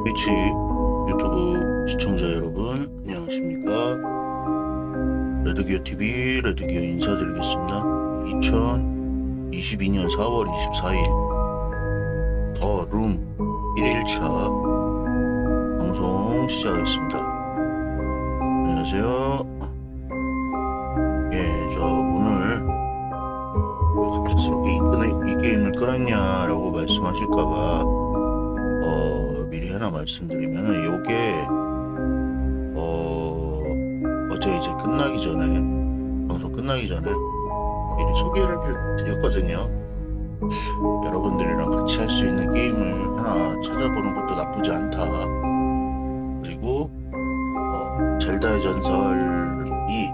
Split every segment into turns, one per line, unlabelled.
트위치 유튜브 시청자 여러분 안녕하십니까. 레드기어TV 레드기어 인사드리겠습니다. 2022년 4월 24일 더 룸 1일차 방송 시작하겠습니다. 안녕하세요. 저 오늘 갑작스럽게 이 게임을 끊었냐라고 말씀하실까봐 미리 하나 말씀드리면은 요게 어제 이제 끝나기 전에 방송 끝나기 전에 미리 소개를 드렸거든요. 여러분들이랑 같이 할 수 있는 게임을 하나 찾아보는 것도 나쁘지 않다. 그리고 젤다의 전설이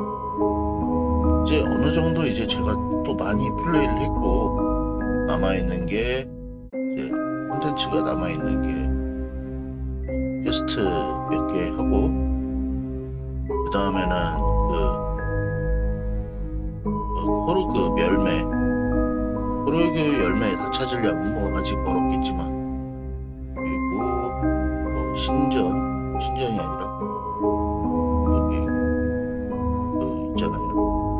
이제 어느 정도 이제 제가 또 많이 플레이를 했고 남아있는 게 이제 콘텐츠가 남아있는 게 퀘스트 몇 개 하고 그 다음에는 코르그 열매 다 찾으려면 뭐 아직 멀었겠지만 그리고 신전이 아니라 여기 있잖아요.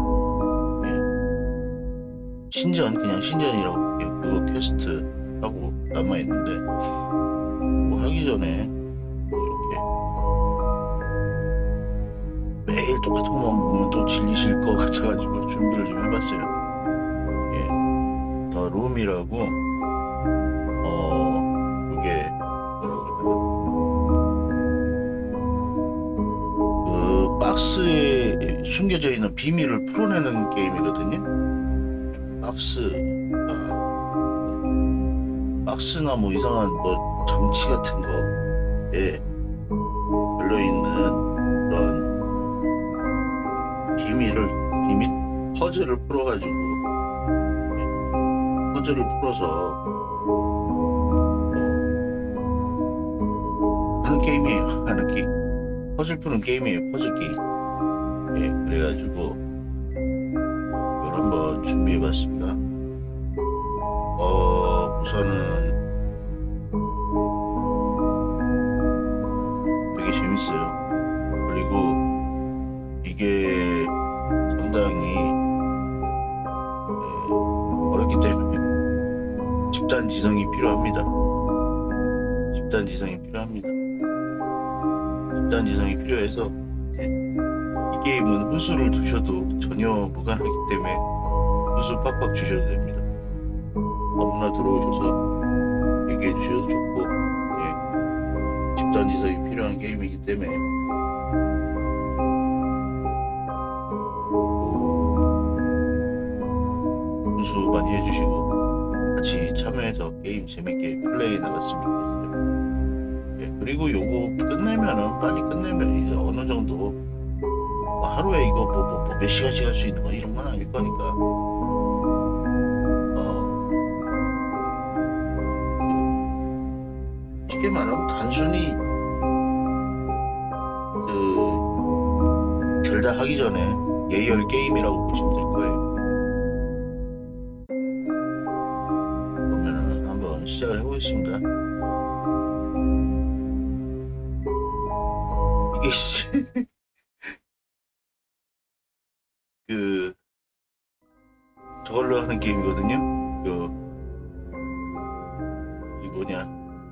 그냥 신전이라고 볼게요. 그거 퀘스트 하고 남아있는데 뭐 하기 전에 뭐 이렇게 매일 똑같은 것만 보면 또 질리실 것 같아가지고 준비를 좀 해봤어요. 더 룸이라고 이게 뭐라고 해야 되나, 그 박스에 숨겨져 있는 비밀을 풀어내는 게임이거든요. 박스나 뭐 이상한 뭐 장치 같은 거에 걸려있는 그런 비밀 퍼즐을 풀어가지고 퍼즐을 풀어서 하는 게임이에요. 퍼즐 푸는 게임이에요. 퍼즐 게임. 그래가지고 이걸 한번 준비해봤습니다. 우선은 되게 재밌어요. 그리고 이게 상당히 어렵기 때문에 집단 지성이 필요합니다. 집단 지성이 필요해서 이 게임은 후수를 두셔도 전혀 무관하기 때문에 후수 팍팍 주셔도 됩니다. 아무나 들어오셔서 얘기해 주셔도 좋고, 집단 지성이 필요한 게임이기 때문에 훈수 많이 해주시고 같이 참여해서 게임 재밌게 플레이 나갔으면 좋겠어요. 그리고 요거 빨리 끝내면 이제 어느 정도 뭐 하루에 이거 뭐 몇 시간씩 할 수 있는 거 이런 건 아닐 거니까 쉽게 말하면 단순히 젤다 하기 전에 예열 게임이라고 보시면 될 거예요. 그러면은 한번 시작을 해보겠습니다. 이게 저걸로 하는 게임이거든요. 이 뭐냐,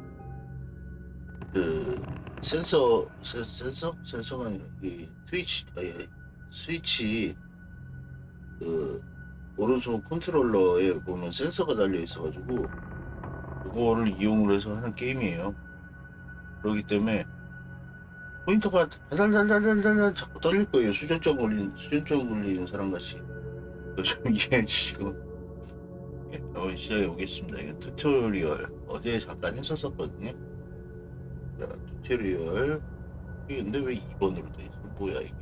센서가 아니라 스위치 오른손 컨트롤러에 보면 센서가 달려 있어가지고 그거를 이용을 해서 하는 게임이에요. 그렇기 때문에 포인터가 달달달달달달 자꾸 떨릴 거예요. 수전증 걸리는 사람같이. 이게 지금 한번 시작해 보겠습니다. 이거 튜토리얼 어제 잠깐 했었거든요. 자, 튜토리얼. 근데 왜 2번으로 돼 있어? 뭐야 이게?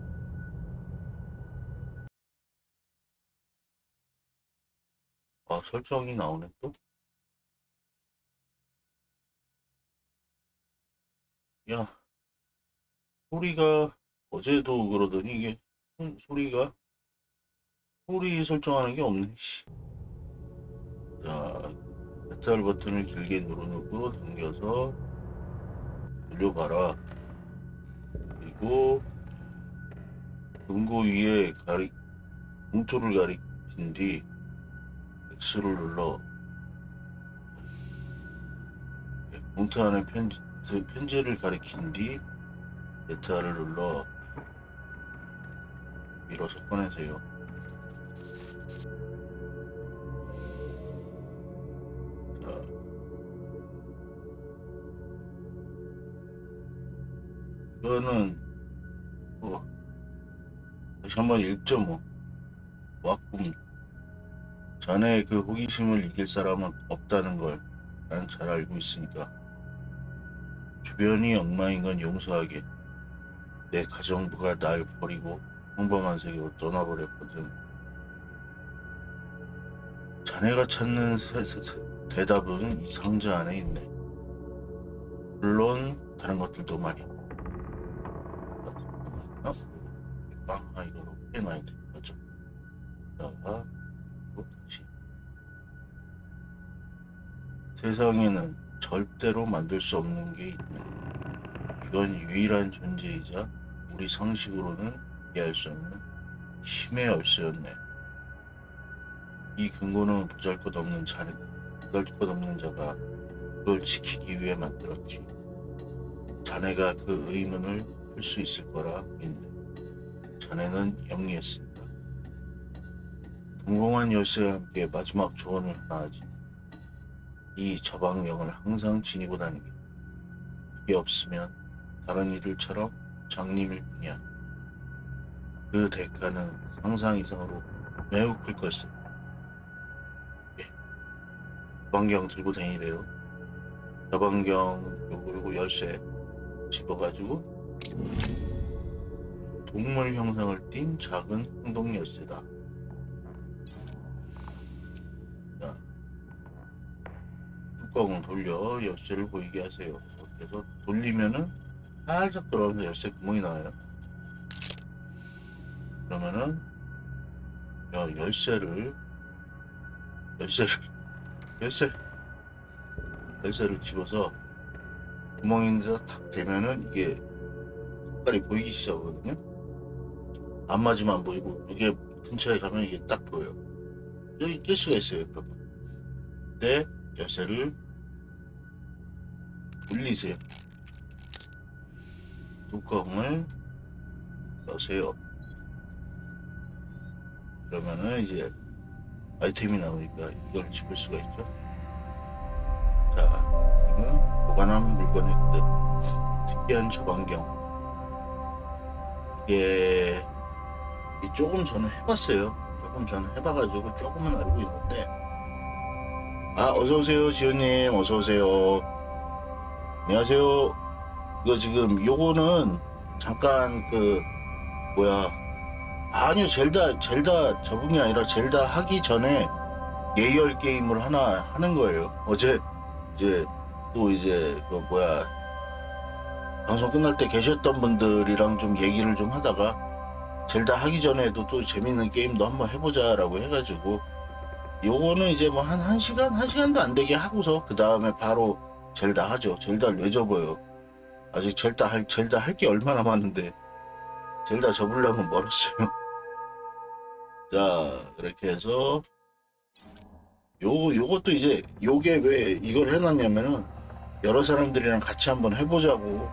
설정이 나오네 또. 야, 소리가 어제도 그러더니 이게 소리 설정하는 게 없네. 자, 배탈 버튼을 길게 누르고 당겨서 돌려봐라. 그리고 금고 위에 봉투를 가리킨 뒤 X를 눌러 봉투 안에 편지를 가리킨 뒤 Z를 눌러 밀어서 꺼내세요. 자, 이거는 다시 한번 1.5 와꿈. 자네의 그 호기심을 이길 사람은 없다는 걸 난 잘 알고 있으니까 주변이 엉망인 건 용서하게. 내 가정부가 날 버리고 평범한 세계로 떠나버렸거든. 자네가 찾는 대답은 이 상자 안에 있네. 물론 다른 것들도 말이야. 이거로 빼놔야 돼. 맞죠? 자, 그리고 다시. 세상에는 절대로 만들 수 없는 게 있네. 이건 유일한 존재이자 우리 상식으로는 이해할 수 없는 힘의 열쇠였네. 이 근거는 보잘것없는 자가 그걸 지키기 위해 만들었지. 자네가 그 의문을 풀 수 있을 거라 믿네. 자네는 영리했습니다. 궁공한 열쇠와 함께 마지막 조언을 하나 하지. 이 저방령을 항상 지니고 다니게. 이게 없으면 다른 이들처럼 장님일 뿐이야. 그 대가는 상상 이상으로 매우 클 것을. 예. 저방경 들고 다니래요. 저방경 그리고 열쇠 집어가지고 동물 형상을 띤 작은 행동 열쇠다. 자, 뚜껑을 돌려 열쇠를 보이게 하세요. 그래서 돌리면은 살짝 돌아오면서 열쇠 구멍이 나와요. 그러면은 열쇠를 집어서 구멍인데다 탁 대면은 이게 색깔이 보이기 시작하거든요. 안 맞으면 안 보이고 이게 근처에 가면 이게 딱 보여요. 여기 낄 수가 있어요. 그러면 그때 열쇠를 돌리세요. 뚜껑을 넣으세요. 그러면은 이제 아이템이 나오니까 이걸 집을 수가 있죠. 자, 이거는 보관한 물건 획득. 특이한 저방경. 이게 조금 저는 해봤어요. 조금 저는 해봐가지고 조금은 알고 있는데. 어서오세요 지호님, 어서오세요. 안녕하세요. 이거 지금 요거는 잠깐 아니요, 젤다 적응이 아니라 젤다 하기 전에 예열 게임을 하나 하는 거예요. 어제 이제 방송 끝날 때 계셨던 분들이랑 좀 얘기를 좀 하다가 젤다 하기 전에도 또 재밌는 게임도 한번 해보자라고 해가지고 요거는 이제 뭐 한 시간도 안 되게 하고서 그 다음에 바로 젤다 하죠. 젤다를 왜 접어요? 아직 젤다 할 게 얼마나 많은데 젤다 접으려면 멀었어요. 자, 그렇게 해서 요것도 이제 요게 왜 이걸 해놨냐면은 여러 사람들이랑 같이 한번 해보자고.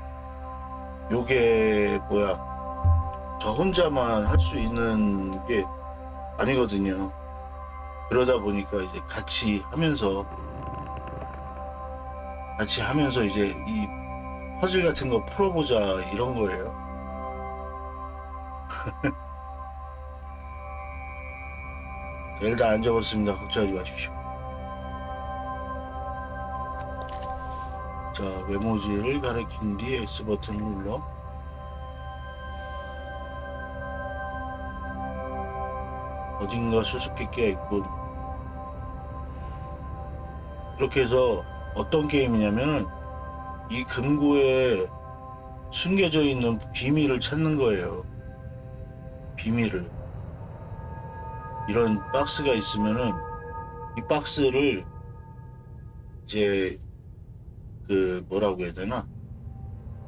요게 저 혼자만 할 수 있는 게 아니거든요. 그러다 보니까 이제 같이 하면서 이제 이 퍼즐 같은 거 풀어보자 이런 거예요. 젤다 안 접었습니다. 걱정하지 마십시오. 자, 메모지를 가리킨 뒤에 X 버튼을 눌러 어딘가 수수께끼가 있군. 이렇게 해서 어떤 게임이냐면 이 금고에 숨겨져 있는 비밀을 찾는 거예요. 비밀을. 이런 박스가 있으면은 이 박스를 이제 뭐라고 해야 되나?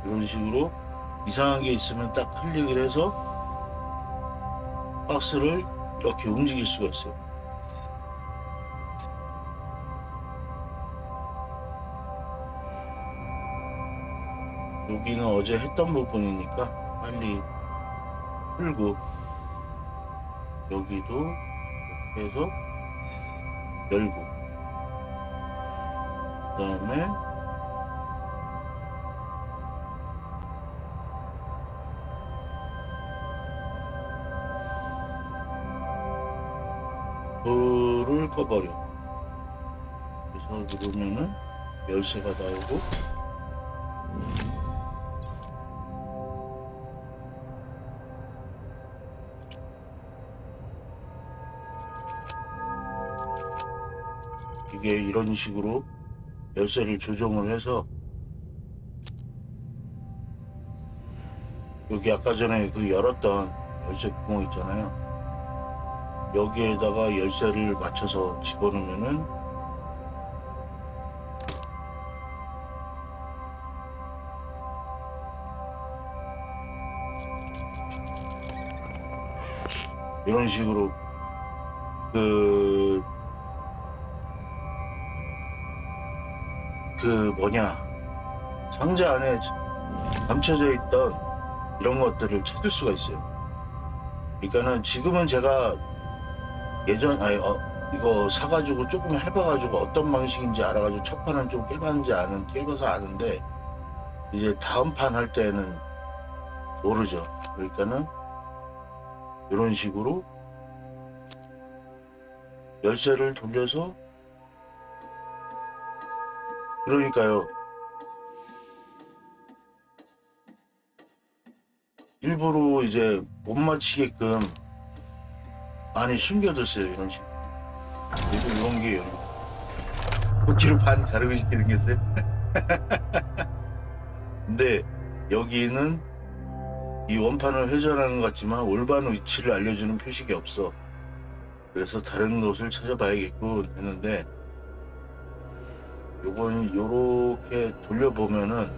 이런 식으로 이상한 게 있으면 딱 클릭을 해서 박스를 이렇게 움직일 수가 있어요. 여기는 어제 했던 부분이니까 빨리 풀고, 여기도 이렇게 해서 열고, 그 다음에 불을 꺼버려. 그래서 누르면은 열쇠가 나오고, 이게 이런 식으로 열쇠를 조정을 해서, 여기 아까 전에 그 열었던 열쇠 구멍 있잖아요. 여기에다가 열쇠를 맞춰서 집어넣으면은 이런 식으로 그 뭐냐, 상자 안에 감춰져 있던 이런 것들을 찾을 수가 있어요. 그러니까는 지금은 제가 이거 사가지고 조금 해봐가지고 어떤 방식인지 알아가지고 첫 판은 좀 깨봐서 아는데, 이제 다음 판 할 때는 모르죠. 그러니까는 이런 식으로 열쇠를 돌려서, 그러니까요, 일부러 이제 못 맞히게끔 많이 숨겨뒀어요. 이런 식으로. 그리고 이런 게 도끼로 반 가르고 싶게 생겼어요. 근데 여기는 이 원판을 회전하는 것 같지만 올바른 위치를 알려주는 표식이 없어. 그래서 다른 곳을 찾아봐야겠고 했는데, 요건 요렇게 돌려보면은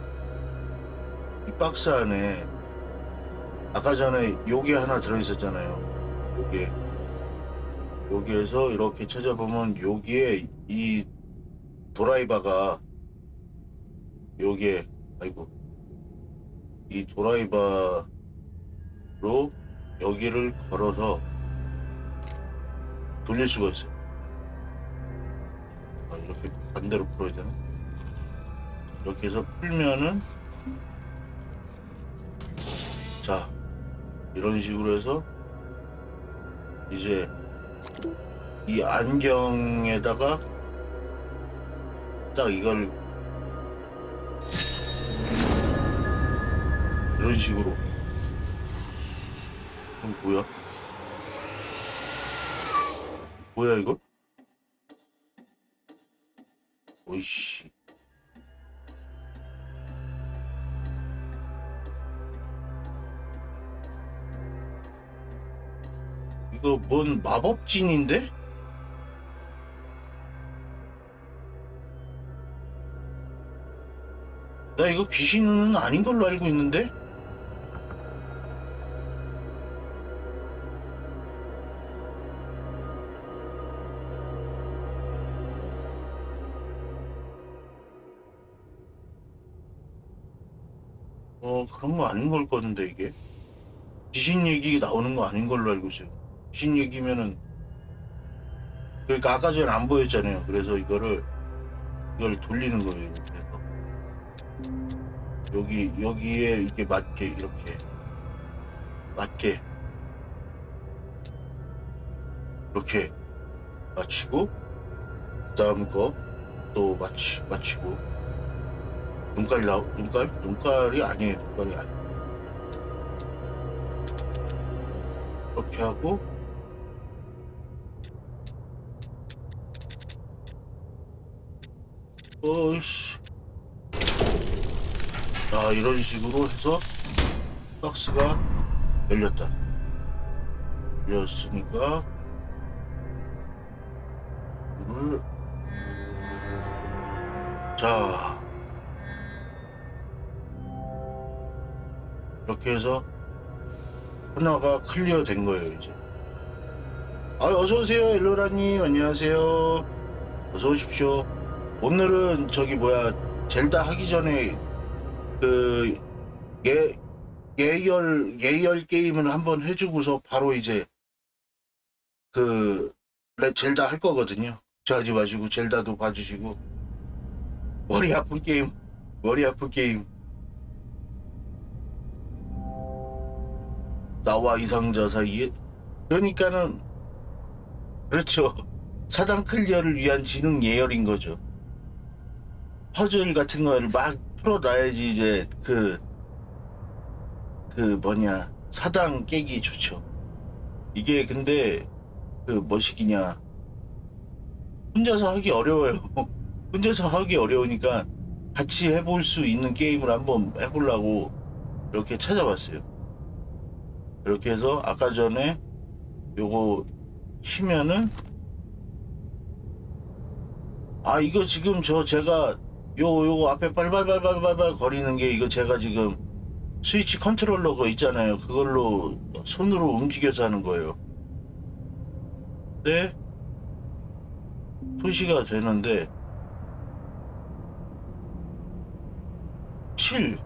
이 박스 안에 아까 전에 요게 하나 들어있었잖아요. 여기에서 이렇게 찾아보면 여기에 이 드라이버가, 요게, 아이고, 이 드라이버로 여기를 걸어서 돌릴 수가 있어요. 이렇게 반대로 풀어야 되나? 이렇게 해서 풀면은, 자, 이런 식으로 해서 이제 이 안경에다가 딱 이걸 이런 식으로. 뭐야? 뭐야 이거? 오이씨. 이거 뭔 마법진인데? 나 이거 귀신은 아닌 걸로 알고 있는데? 그런 거 아닌 걸 거는데, 이게. 귀신 얘기 나오는 거 아닌 걸로 알고 있어요. 귀신 얘기면은, 그러니까 아까 전에 안 보였잖아요. 그래서 이걸 돌리는 거예요. 이렇게 해서. 여기에 이게 맞게, 이렇게. 맞게. 이렇게 맞추고, 그 다음 거 또 맞추고. 눈깔이 아니에요. 눈깔이 아니에요. 이렇게 하고, 어이씨. 자, 이런 식으로 해서 박스가 열렸다. 열렸으니까 이걸, 자, 이렇게 해서 하나가 클리어 된 거예요 이제. 어서 오세요 엘로라님. 안녕하세요. 어서 오십시오. 오늘은 저기 뭐야 젤다 하기 전에 그 예열 게임을 한번 해주고서 바로 이제 그 젤다 할 거거든요. 걱정하지 마시고 젤다도 봐주시고. 머리 아픈 게임, 머리 아픈 게임. 나와 이상자 사이에. 그러니까는 그렇죠. 사장 클리어를 위한 지능 예열인 거죠. 퍼즐 같은 거를 막 풀어놔야지 이제 그 뭐냐 사장 깨기 좋죠. 이게 근데 그 뭐시기냐 혼자서 하기 어려워요. 혼자서 하기 어려우니까 같이 해볼 수 있는 게임을 한번 해보려고 이렇게 찾아봤어요. 이렇게 해서 아까 전에 요거 키면은 이거 지금 제가 요거 앞에 빨빨빨빨빨 거리는 게 이거 제가 지금 스위치 컨트롤러 거 있잖아요. 그걸로 손으로 움직여서 하는 거예요. 근데 표시가 되는데 7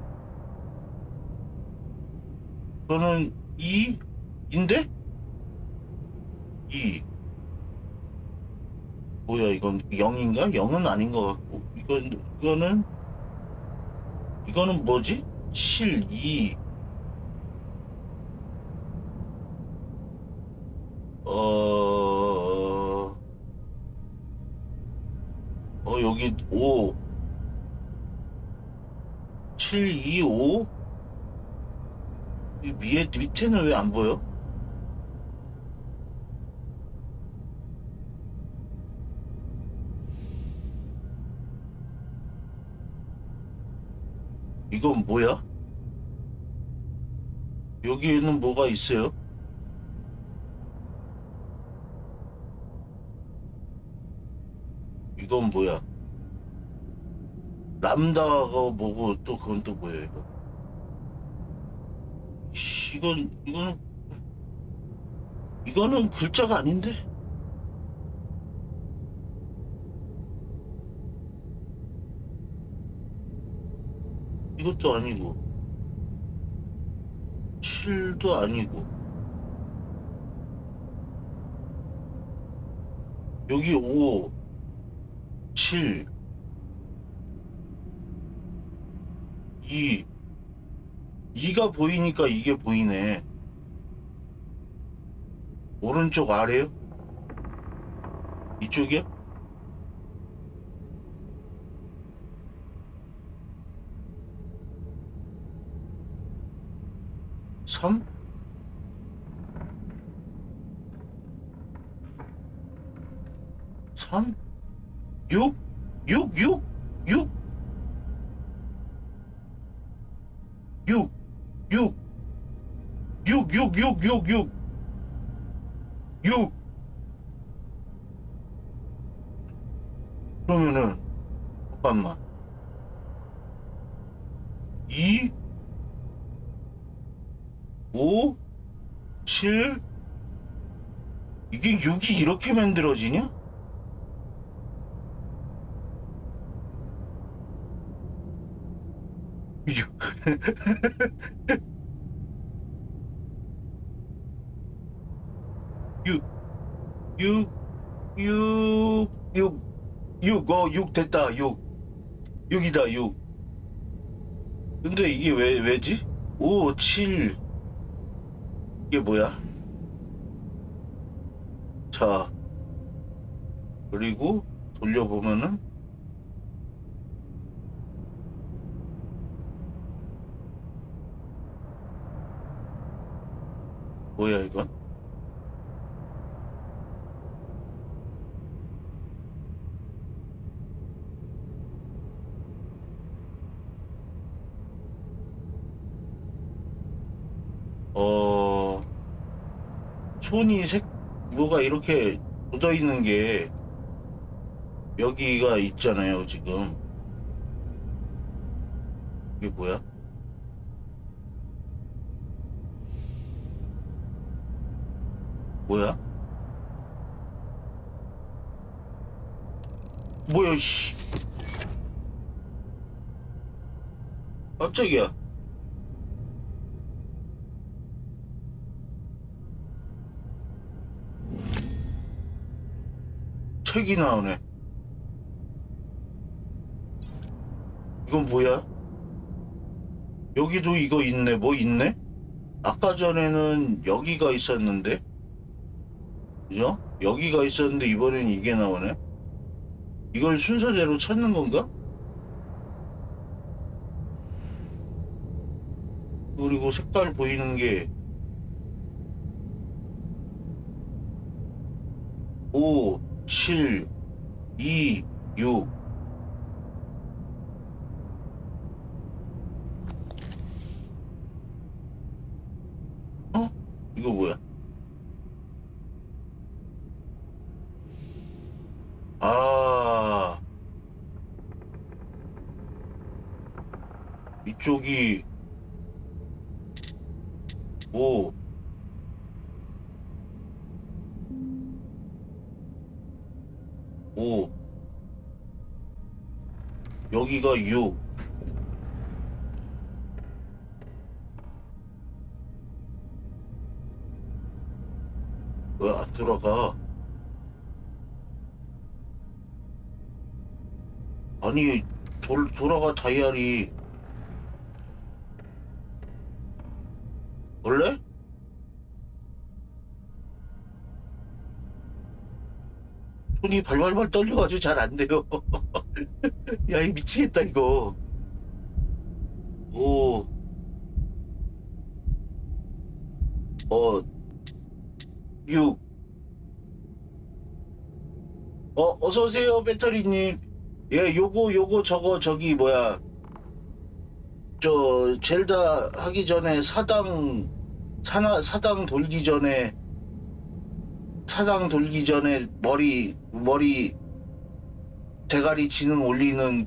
저는 2인데 2 뭐야 이건 0인가? 0은 아닌 것 같고 이거는 뭐지? 7 2 여기 5 7 2 5 밑에는 왜 안 보여? 이건 뭐야? 여기에는 뭐가 있어요? 이건 뭐야? 람다가 뭐고 또 그건 또 뭐야 이거? 이거는 글자가 아닌데? 이것도 아니고 7도 아니고 여기 5 7 2 2가 보이니까 이게 보이네. 오른쪽 아래요? 이쪽이야? 3? 3? 6? 6? 6? 6? 6 6 6 6 6 6 6 6 그러면은 잠깐만 2 5 7 이게 6이 이렇게 만들어지냐? 육, 육, 육, 육, 6 됐다, 6이다, 6. 근데 이게 왜지? 5, 7, 이게 뭐야? 자, 그리고 돌려보면은, 뭐야, 이건? 손이 뭐가 이렇게 묻어 있는 게 여기가 있잖아요, 지금. 이게 뭐야? 뭐야? 뭐야, 씨. 깜짝이야. 책이 나오네. 이건 뭐야? 여기도 이거 있네. 뭐 있네? 아까 전에는 여기가 있었는데? 그죠? 여기가 있었는데 이번엔 이게 나오네? 이걸 순서대로 찾는 건가? 그리고 색깔 보이는 게 5, 7, 2, 6. 어? 이거 뭐야? 아, 이쪽이 5, 5, 여기가 6. 왜 안 돌아가? 아니, 돌아가 다이아리. 원래? 손이 발발발 떨려가지고 잘 안 돼요. 야, 이 미치겠다, 이거. 5, 6. 어서오세요, 배터리님. 예, 요거, 저기, 뭐야. 젤다 하기 전에 사당 돌기 전에, 머리, 대가리 지능 올리는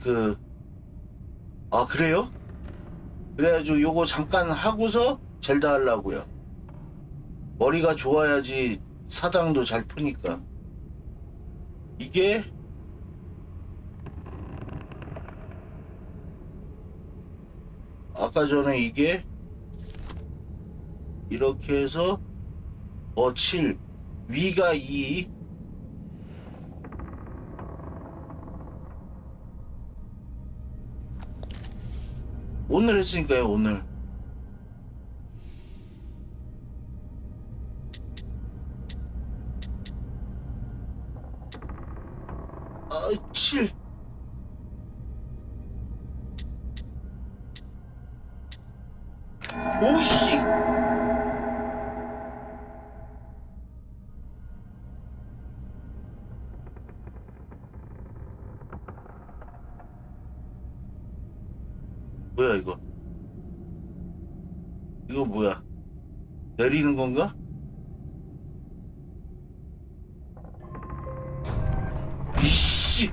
그래요? 그래가지고 요거 잠깐 하고서 젤다 하려고요. 머리가 좋아야지 사당도 잘 푸니까. 이게 아까 전에 이게 이렇게 해서 7 위가 2. 오늘 했으니까요. 오늘 7. 오씨. 뭐야 이거? 이거 뭐야? 내리는 건가? 이씨.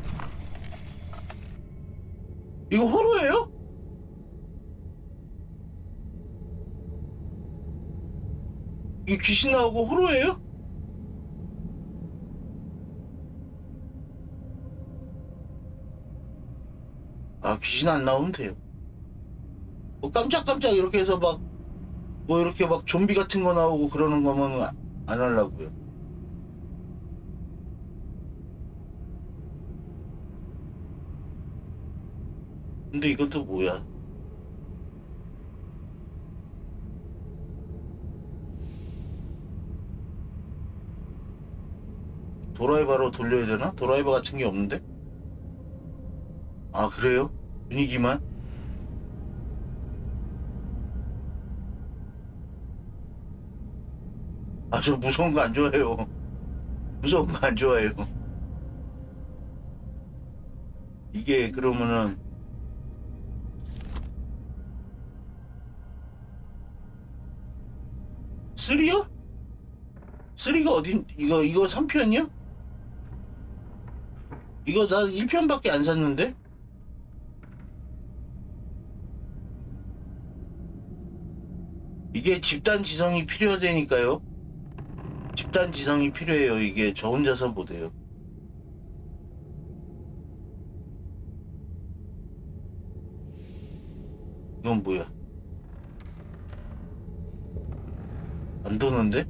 이거 호러예요? 이 귀신 나오고 호러예요? 아, 귀신 안 나오면 돼요. 뭐 깜짝깜짝 이렇게 해서 뭐 이렇게 막 좀비 같은 거 나오고 그러는 거면 안 하려고요. 근데 이건 또 뭐야? 도라이버로 돌려야 되나? 도라이버 같은 게 없는데? 아, 그래요? 분위기만? 아, 저 무서운 거 안 좋아해요. 무서운 거 안 좋아해요. 이게 그러면은 3요? 3가 어딘 이거 3편이야? 이거 나 1편밖에 안 샀는데? 이게 집단 지성이 필요하다니까요. 집단 지성이 필요해요. 이게 저 혼자서 못해요. 이건 뭐야? 안 도는데?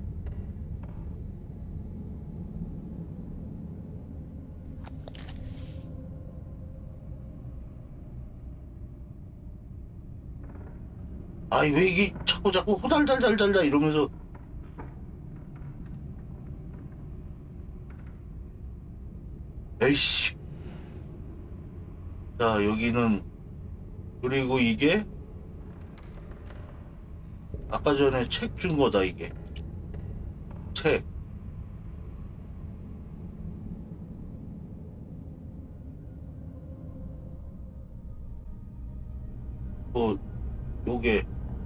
아이 왜 이게 자꾸 호달달달달달 이러면서. 에이씨. 자 여기는 그리고 이게 아까 전에 책 준 거다. 이게 책. 요게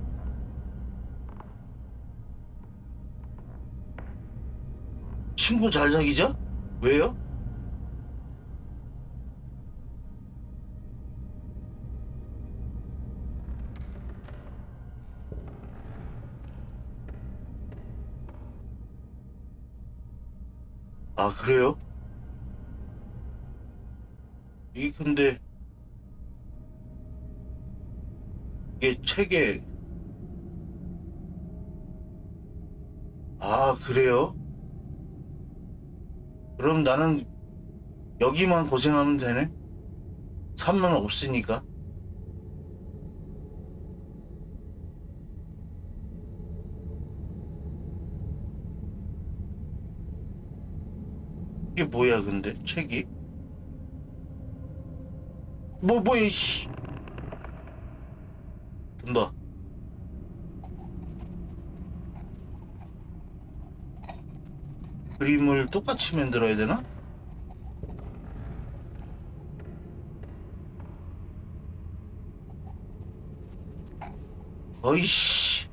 친구 잘 사귀자? 왜요? 아 그래요? 이게 근데 이게 책에 아 그래요? 그럼 나는 여기만 고생하면 되네? 산만 없으니까. 이게 뭐야 근데 책이? 뭐야 씨. 된다. 그림을 똑같이 만들어야 되나? 어이씨.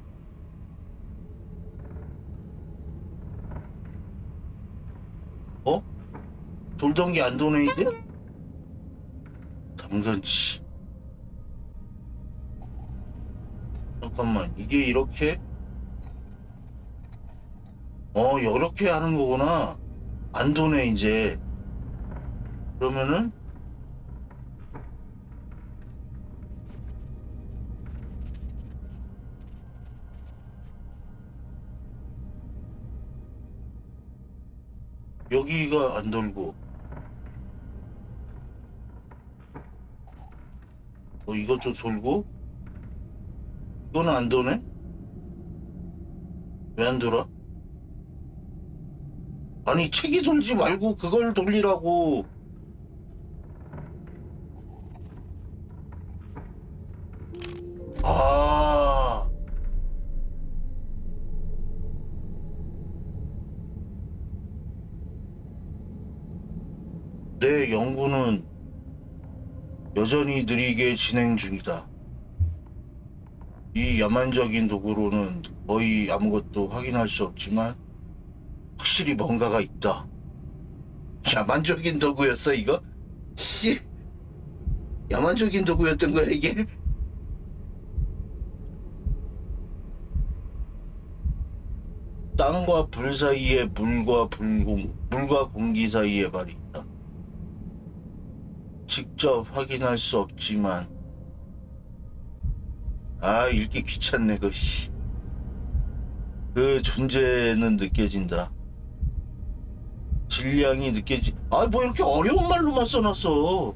어? 돌던 게 안 도네 이제? 당근치. 잠깐만 이게 이렇게? 이렇게 하는 거구나. 안 도네 이제. 그러면은 여기가 안 돌고 이것도 돌고 이거는 안 도네? 왜 안 돌아? 아니 책이 돌지 말고 그걸 돌리라고. 아 내 연구는 여전히 느리게 진행 중이다. 이 야만적인 도구로는 거의 아무것도 확인할 수 없지만 확실히 뭔가가 있다. 야만적인 도구였어 이거? 씨, 야만적인 도구였던 거야 이게? 땅과 불 사이에 물과 공기 사이에 발이 있다. 직접 확인할 수 없지만 읽기 귀찮네 그 존재는 느껴진다. 질량이 뭐 이렇게 어려운 말로만 써놨어.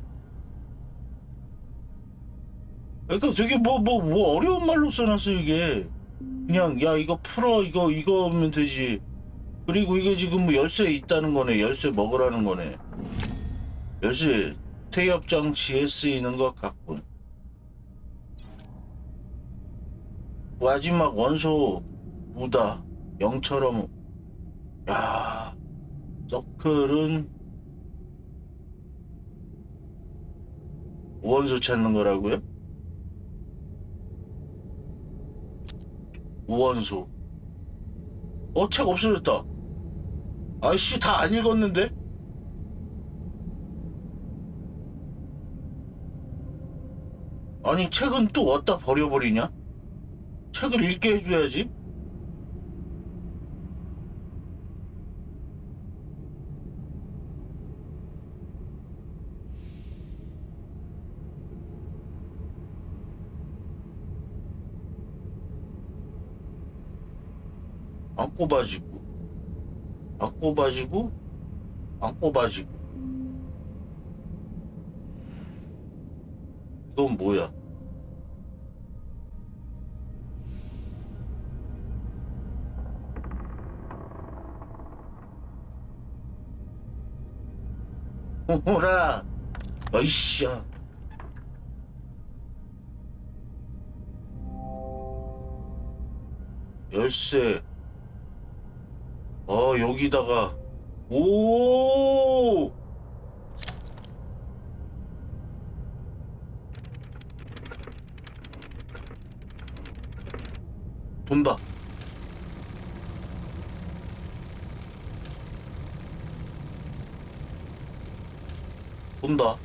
그러니까 되게 뭐 어려운 말로 써놨어 이게. 그냥 야 이거 풀어 이거면 되지. 그리고 이게 지금 뭐 열쇠 있다는 거네. 열쇠 먹으라는 거네. 열쇠 태엽 장치에 쓰이는 것 같군. 마지막 원소 무다. 영처럼. 야 서클은 원소 찾는 거라고요? 우원소. 책 없어졌다. 아이씨 다 안 읽었는데? 아니 책은 또 어디다 버려버리냐? 책을 읽게 해줘야지. 안 꼽아지고, 안 꼽아지고, 안 꼽아지고. 이건 뭐야? 뭐라? 아이씨야. 열쇠. 여기다가. 오! 돈다. 돈다.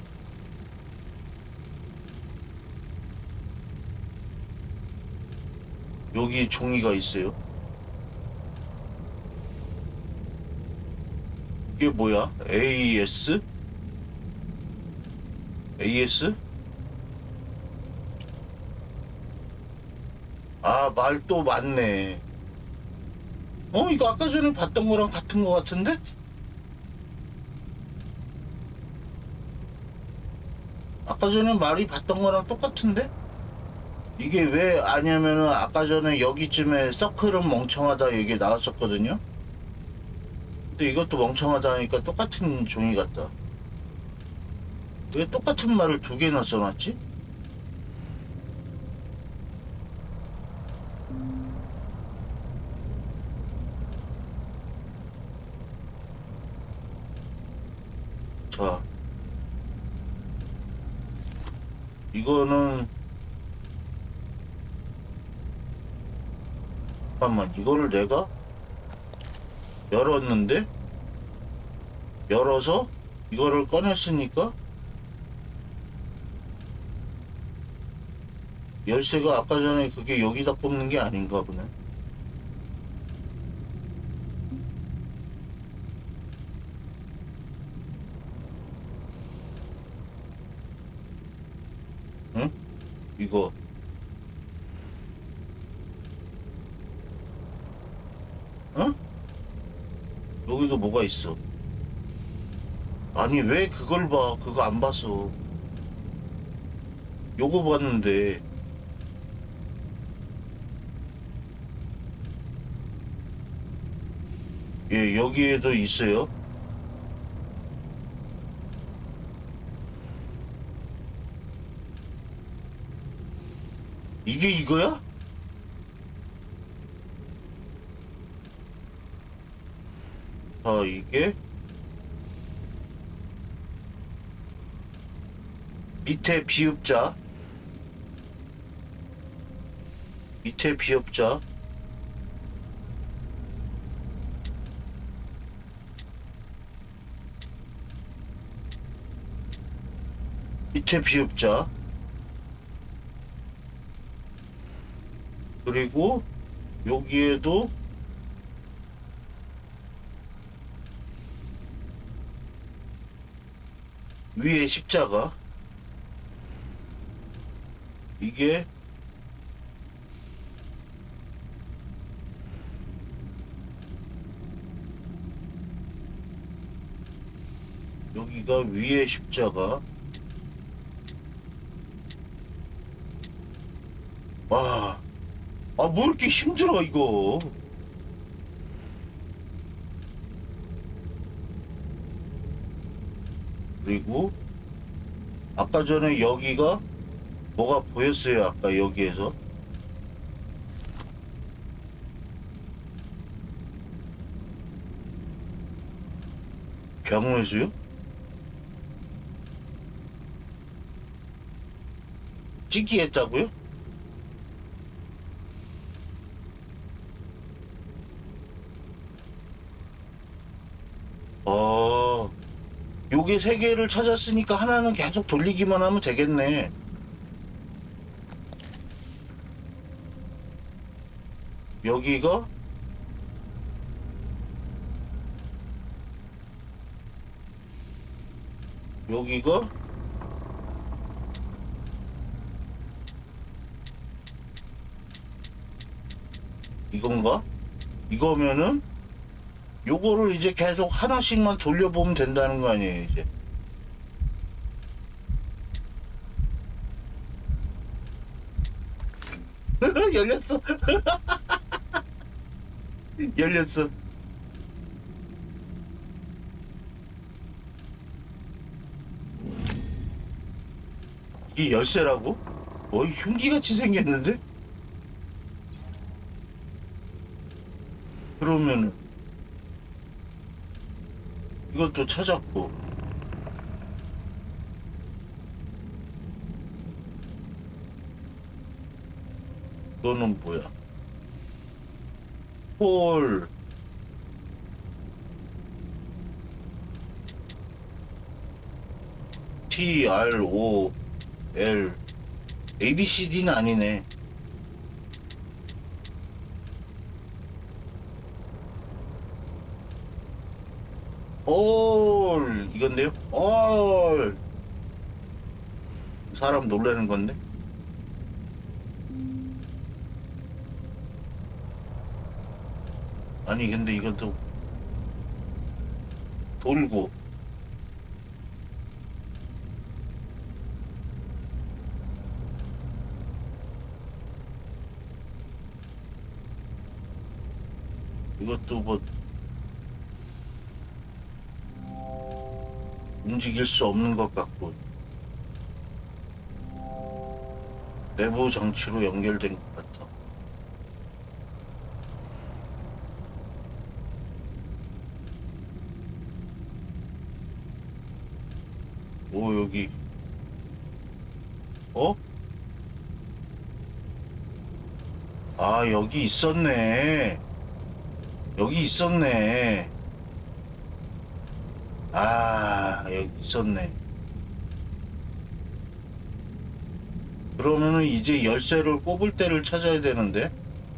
여기 종이가 있어요. 이게 뭐야? AS? AS? 아, 말 또 맞네. 이거 아까 전에 봤던 거랑 같은 거 같은데? 아까 전에 말이 봤던 거랑 똑같은데? 이게 왜 아냐면은 아까 전에 여기쯤에 서클은 멍청하다 얘기 나왔었거든요? 근데 이것도 멍청하다 하니까 똑같은 종이 같다. 왜 똑같은 말을 두 개나 써놨지? 자, 이거는 잠깐만, 이거를 내가 열었는데 열어서 이거를 꺼냈으니까 열쇠가 아까 전에 그게 여기다 꼽는 게 아닌가 보네. 응? 이거 응? 여기도 뭐가 있어. 아니 왜 그걸 봐. 그거 안 봤어. 요거 봤는데. 예, 여기에도 있어요. 이게 이거야? 이게 밑에 비읍자, 밑에 비읍자, 밑에 비읍자, 그리고 여기에도 위에 십자가. 이게 여기가 위에 십자가. 와, 뭐 이렇게 힘들어 이거. 그리고 아까 전에 여기가 뭐가 보였어요. 아까 여기에서 병원에서요? 찍기 했다고요? 요게 세 개를 찾았으니까 하나는 계속 돌리기만 하면 되겠네. 여기가 여기가 이건가? 이거면은 요거를 이제 계속 하나씩만 돌려보면 된다는 거 아니에요, 이제. 열렸어. 열렸어. 이게 열쇠라고? 거의 흉기같이 생겼는데? 그러면 이것도 찾았고, 이거는 뭐야? 폴, T, R, O, L, A, B, C, D는 아니네. 올, 이건데요? 올! 사람 놀라는 건데? 아니, 근데 이것도 돌고, 이것도 뭐, 움직일 수 없는 것 같고, 내부 장치로 연결된 것 같아. 오, 여기, 어? 아, 여기 있었네. 여기 있었네. 아, 여기 있었네. 그러면은 이제 열쇠를 꼽을 때를 찾아야 되는데?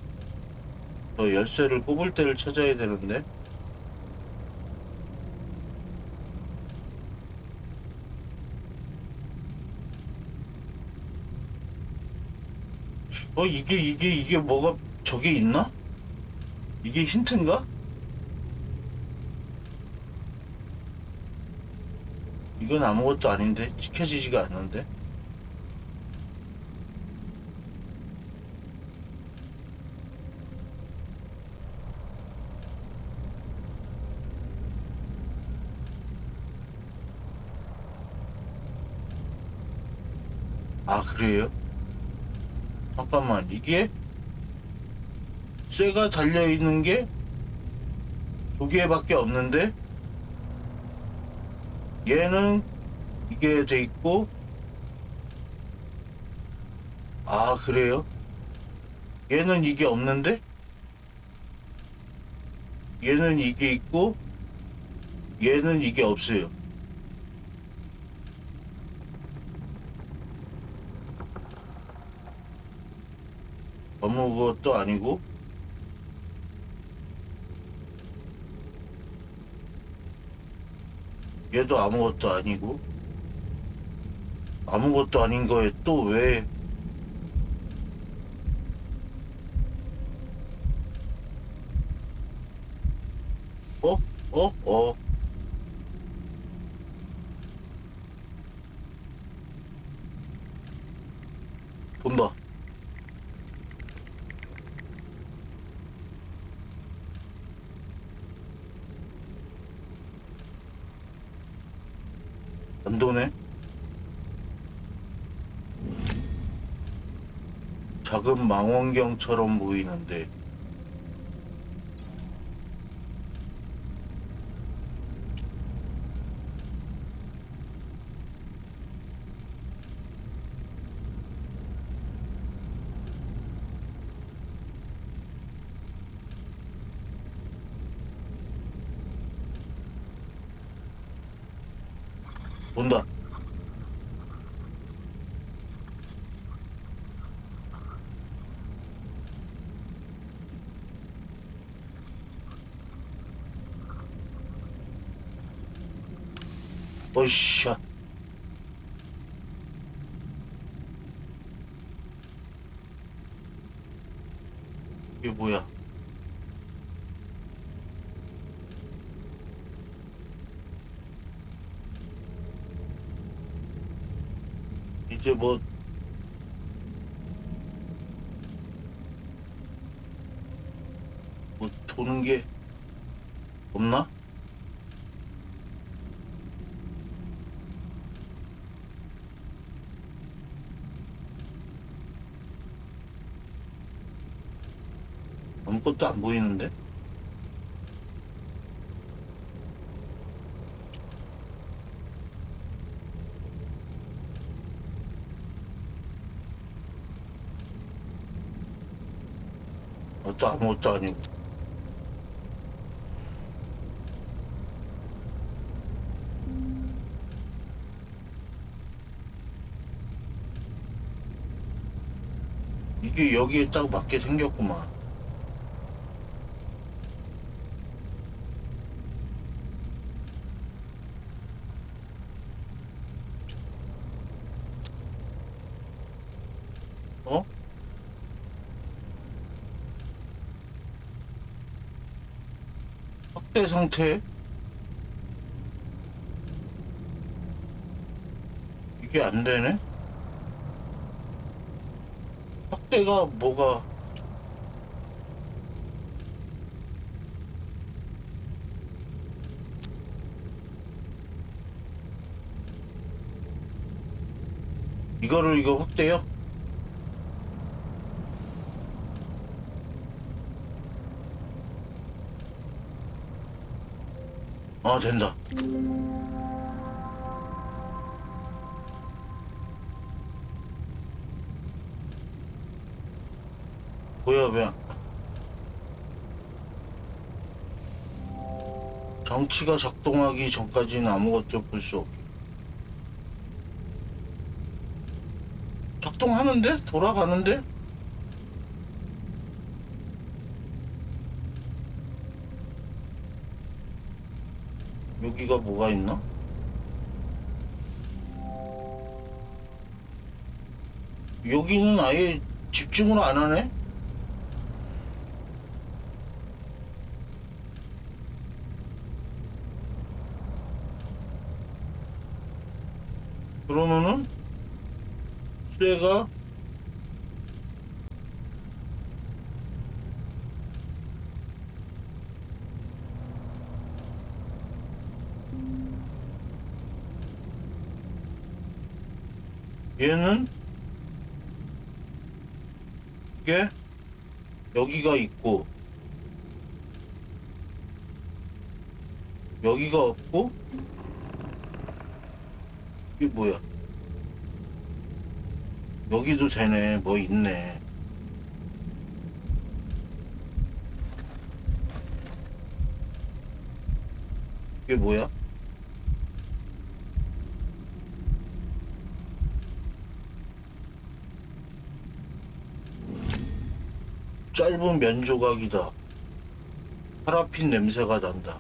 열쇠를 꼽을 때를 찾아야 되는데? 이게 뭐가, 저게 있나? 이게 힌트인가? 이건 아무것도 아닌데? 지켜지지가 않는데? 아, 그래요? 잠깐만, 이게 쇠가 달려있는 게 두 개밖에 없는데? 얘는 이게 돼 있고, 아, 그래요? 얘는 이게 없는데? 얘는 이게 있고, 얘는 이게 없어요. 아무것도 아니고, 얘도 아무것도 아니고, 아무것도 아닌 거에 또 왜, 어? 어? 어? 본다. 안 도네? 작은 망원경처럼 보이는데, 본다. 어이씨, 이게 뭐야? 이제 뭐 도는 게 없나? 아무것도 안 보이는데? 또 아무것도 아니고. 이게 여기에 딱 맞게 생겼구만. 어? 확대 상태? 이게 안 되네? 확대가 뭐가, 이거 확대요? 아, 된다. 뭐야, 왜, 장치가 작동하기 전까지는 아무것도 볼 수 없게. 작동하는데? 돌아가는데? 여기가 뭐가 있나? 여기는 아예 집중을 안 하네? 그러면은, 쇠가, 얘는, 이게, 여기가 있고, 여기가 없고, 이게 뭐야? 여기도 되네. 뭐 있네. 이게 뭐야? 짧은 면 조각이다. 파라핀 냄새가 난다.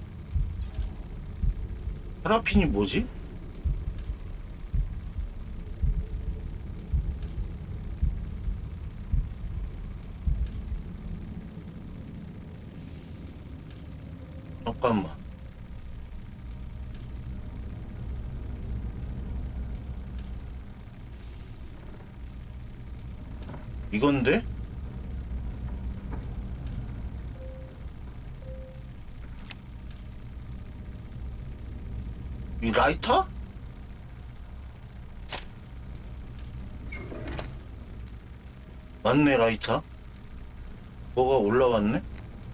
파라핀이 뭐지? 잠깐만. 이건데? 이 라이터? 맞네, 라이터. 뭐가 올라왔네?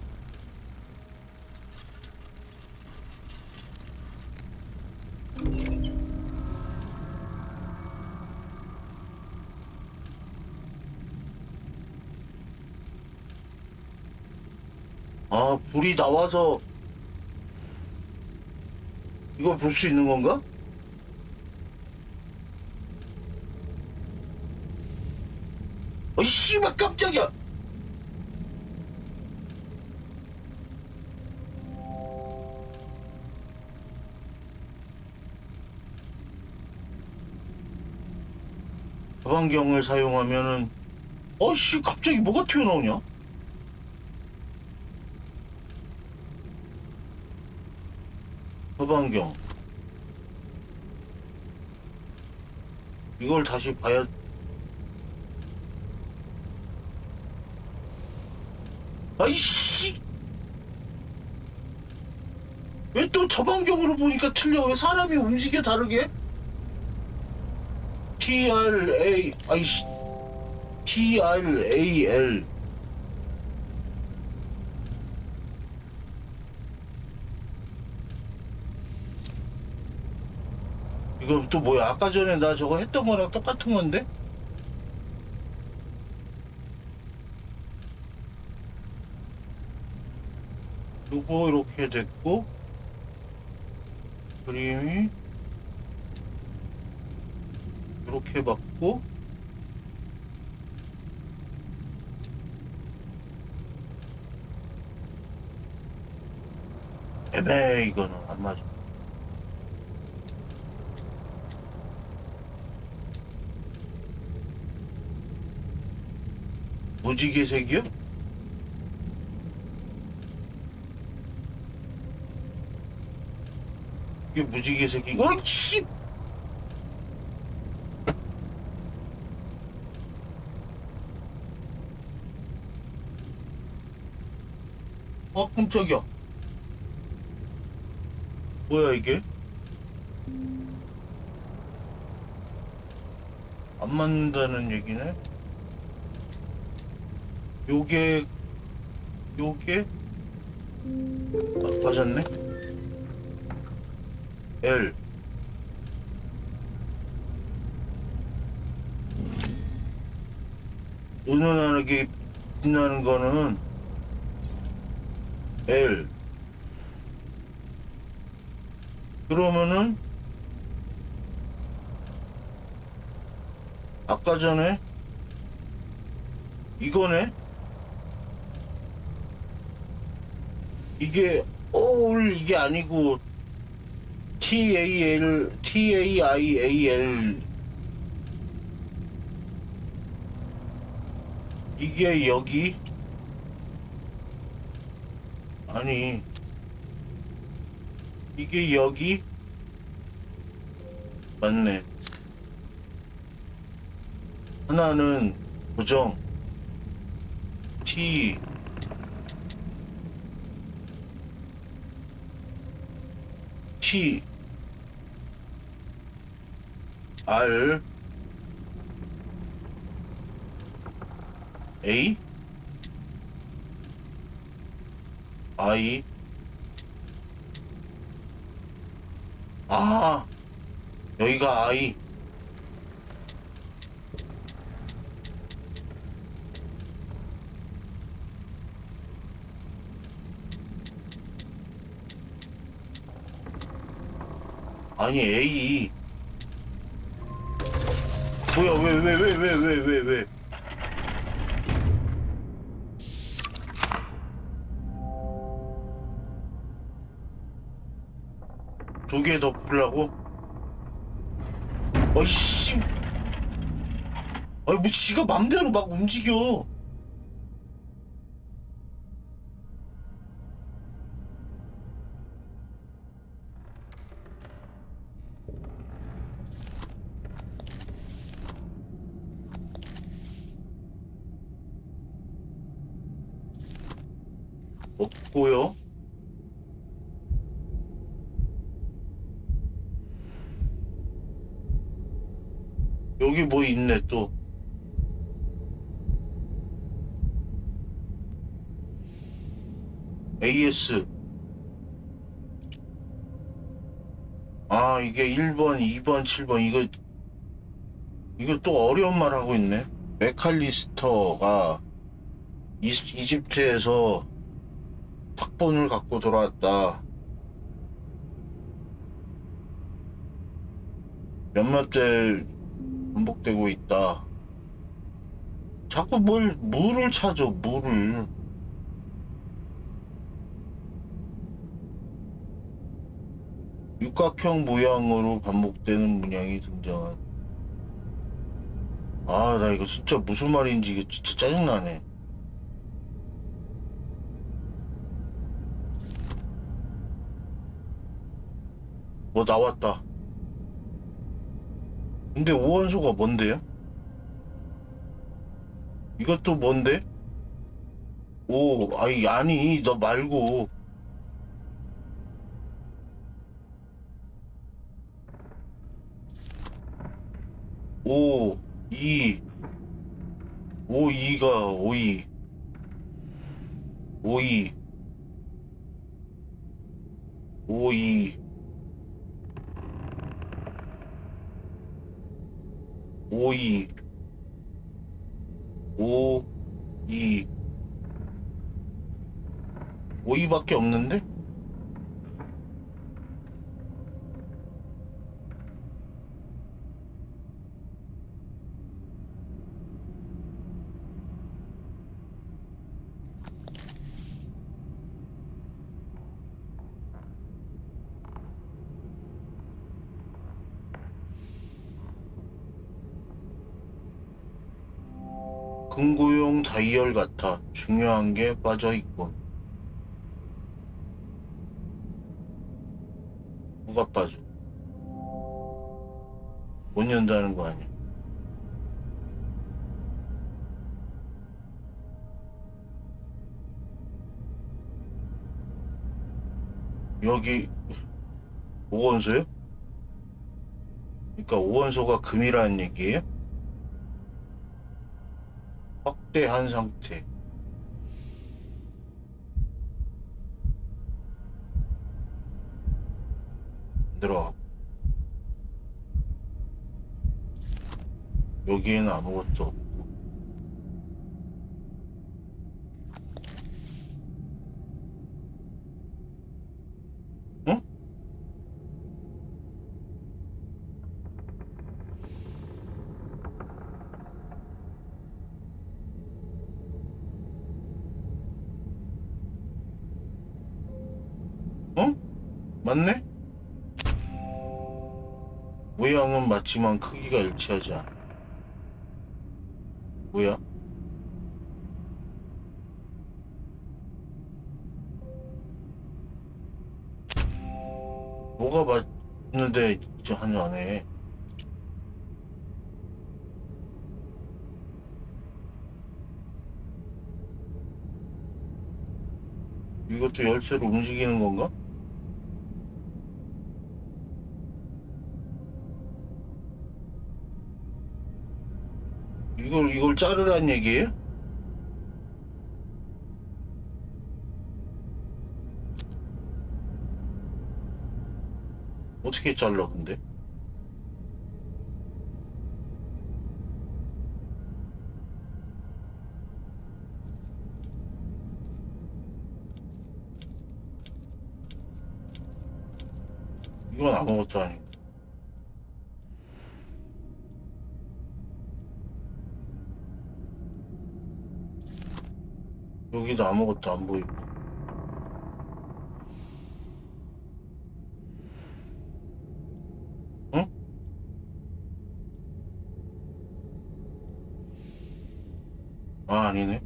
아, 불이 나와서 이걸 볼 수 있는 건가? 어이, 씨발, 깜짝이야! 다반경을 사용하면은, 어이씨, 갑자기 뭐가 튀어나오냐? 다반경. 이걸 다시 봐야. 아이씨, 왜 또 저 방향으로 보니까 틀려? 왜 사람이 움직여 다르게? TRA, 아이씨, TRAL. 이거 또 뭐야? 아까 전에 나 저거 했던 거랑 똑같은 건데? 요거 이렇게 됐고, 그림이 이렇게 받고, 애매해. 이거는 안 맞아. 무지개색이요? 이게 무지개색이. 어이씨! 깜짝이야. 뭐야 이게? 안 맞는다는 얘기네? 요게 맞았네? L. 은은하게 빛나는 거는 L. 그러면은 아까 전에 이거네? 이게 이게 아니고 TAIAL. 이게 여기 아니 이게 여기 맞네. 하나는 고정 T R A I. 아, 여기가 I. 아니 A. 뭐야, 왜? 두 개 더 풀라고? 어이씨. 아니 뭐 지가 맘대로 막 움직여. 없고요. 여기 뭐 있네 또. AS. 아, 이게 1번, 2번, 7번. 이거 또 어려운 말 하고 있네. 메칼리스터가 이집트에서 탁본을 갖고 돌아왔다. 몇몇 대 반복되고 있다. 자꾸 물을 찾아, 물을. 육각형 모양으로 반복되는 문양이 등장한. 아, 나 이거 진짜 무슨 말인지 이거 진짜 짜증나네. 뭐 나왔다. 근데 오원소가 뭔데요? 이것도 뭔데? 아니, 너 말고. 오, 이, 오이가 오이, 오이, 오이, 오이, 오이, 오이밖에 없는데? 금고용 다이얼 같아. 중요한 게 빠져 있군. 뭐가 빠져? 못 연다는 거 아니야? 여기 오원소요? 그러니까 오원소가 금이라는 얘기예요? 확대한 상태. 들어가. 여기에는 아무것도 없고. 응? 응? 맞네? 모양은 맞지만 크기가 일치하지 않아. 뭐야? 뭐가 맞는데 이제 하냐 안 해. 이것도 열쇠로 움직이는 건가? 이걸 자르란 얘기예요? 어떻게 잘라 근데? 이건 아무것도 아니고. 여기도 아무것도 안 보이고. 응? 아, 아니네.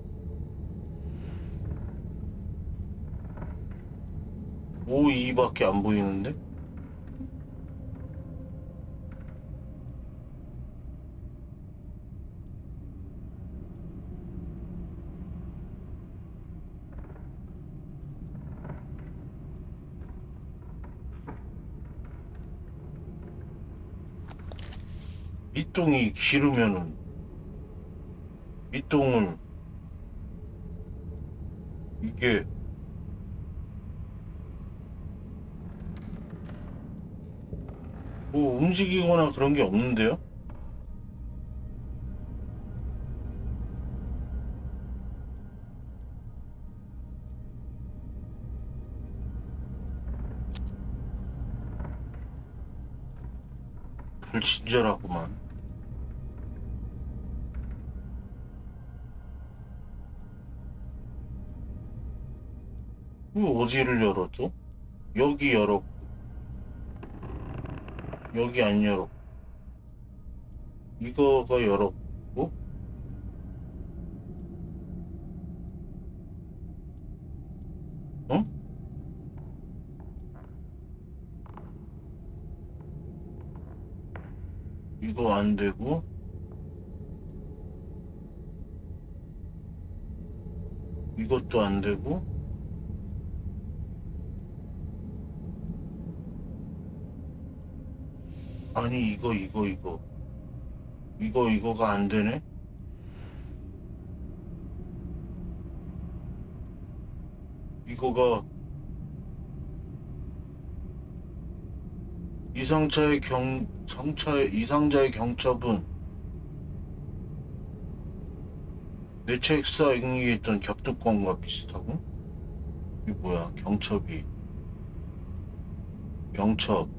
오, 이밖에 안 보이는데? 밑동이 기르면은 밑동을 이게 뭐 움직이거나 그런 게 없는데요? 불친절하구만. 이거 어디를 열어도? 여기 열었고, 여기 안 열었고, 이거가 열었고, 어? 이거 안 되고, 이것도 안 되고, 아니, 이거가 안 되네? 이거가 이상자의 경첩은 내책사 응위에 있던 격투권과 비슷하고, 이게 뭐야, 경첩,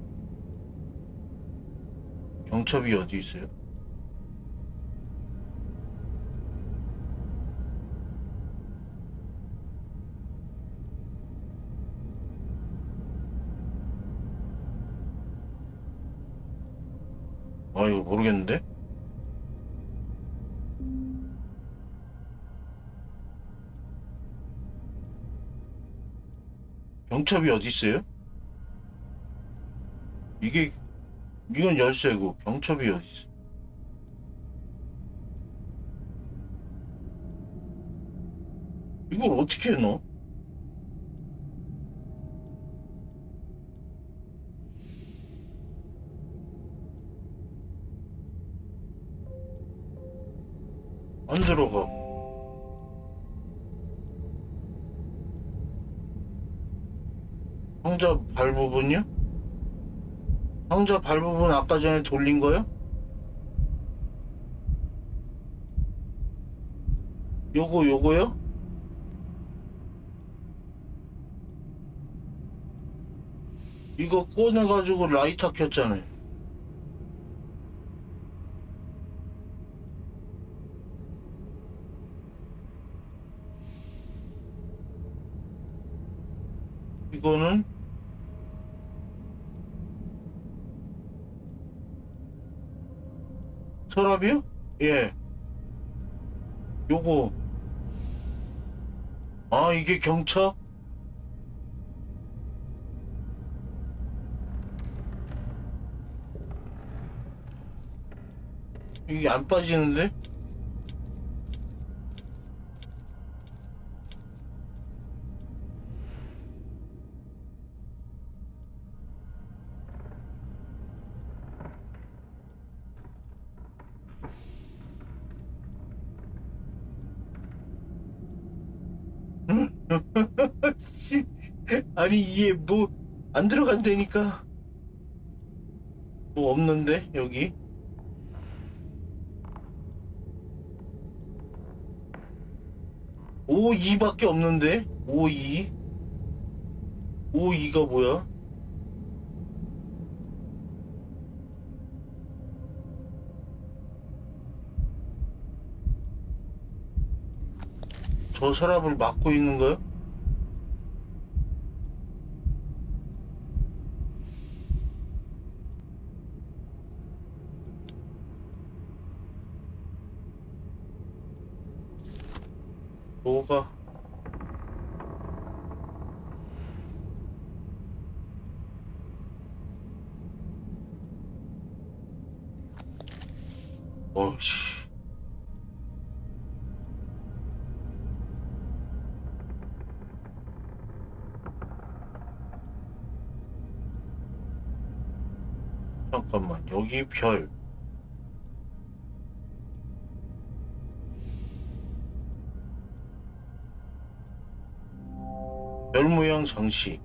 경첩이 어디 있어요? 아, 이거 모르겠는데? 경첩이 어디 있어요? 이게, 이건 열쇠고, 경첩이 어디 있어? 이걸 어떻게 해, 너? 안 들어가. 상자 발 부분이요? 상자 발 부분 아까 전에 돌린 거요? 요거요? 이거 꺼내가지고 라이터 켰잖아요. 이거는 서랍이요? 예. 요거. 아, 이게 경차? 이게 안 빠지는데? 아니, 이게 뭐, 안 들어간다니까. 뭐 없는데, 여기? 52밖에 없는데? 52? 52가 뭐야? 저 서랍을 막고 있는 거야? 뭐가? 어이씨. 잠깐만, 여기 별. 별 모양 장식.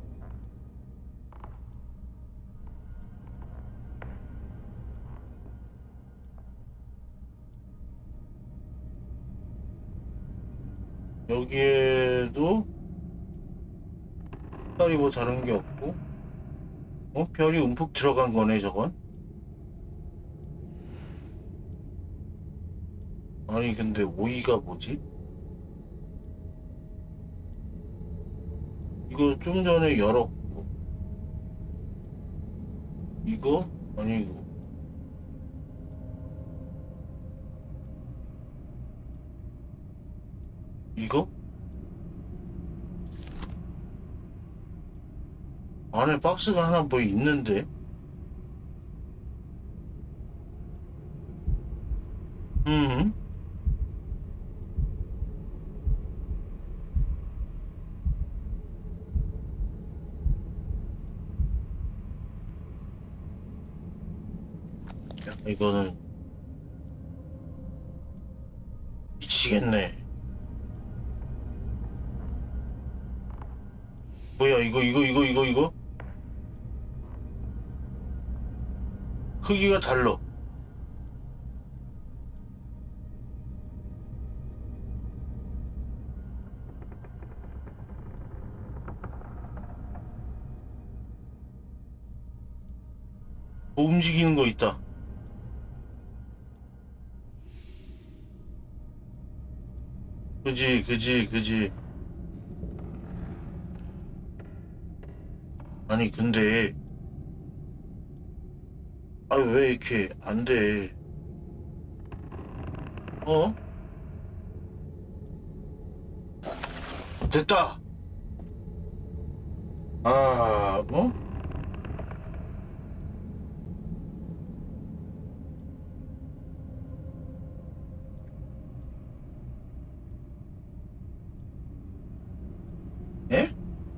여기에도 색깔이 뭐 다른 게 없고, 별이 움푹 들어간 거네, 저건? 아니, 근데 오이가 뭐지? 이거 좀 전에 열었고, 이거? 아니, 이거? 안에 박스가 하나 뭐 있는데? 음. 야, 이거는 미치겠네. 뭐야, 이거? 크기가 달라. 움직이는 거 있다. 그지. 아니, 근데, 아, 왜 이렇게 안 돼? 어? 됐다! 아, 뭐? 에?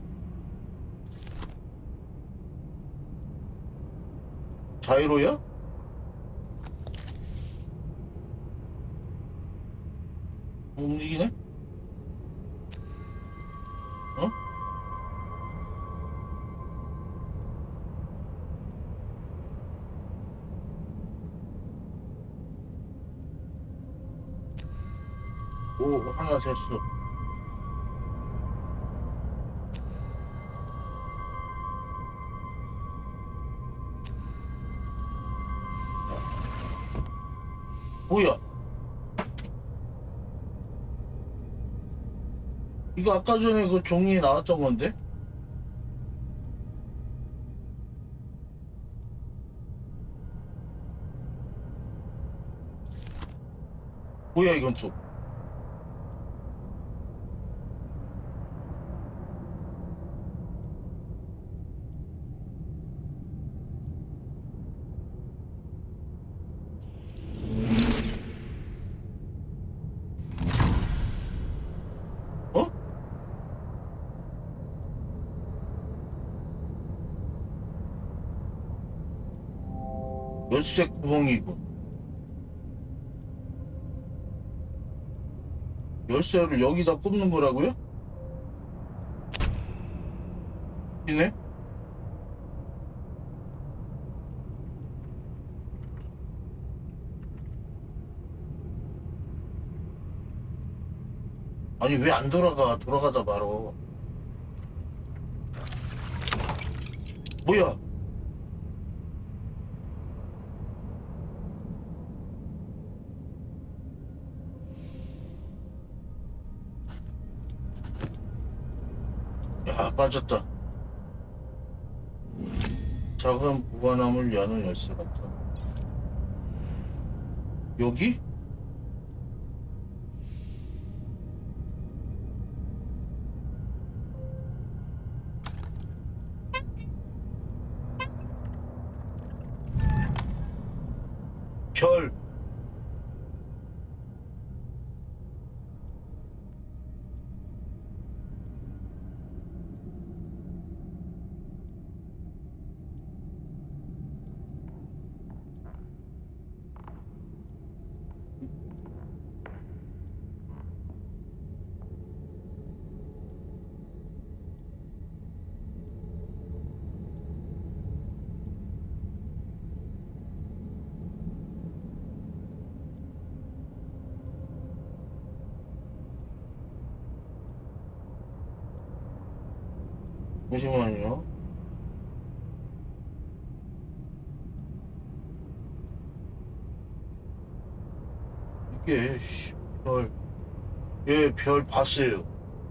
자이로야? 움직이네? 어? 오, 하나 샜어. 뭐야? 이거 아까 전에 그 종이에 나왔던 건데? 뭐야, 이건 또? 어? 열쇠 구멍이고. 열쇠를 여기다 꼽는 거라고요? 이네? 아니, 왜 안 돌아가? 돌아가다 말어. 뭐야? 야, 빠졌다. 작은 보관함을 여는 열쇠 같다. 여기? 별. 잠시만요. 이게, 씨, 별. 예, 별 봤어요.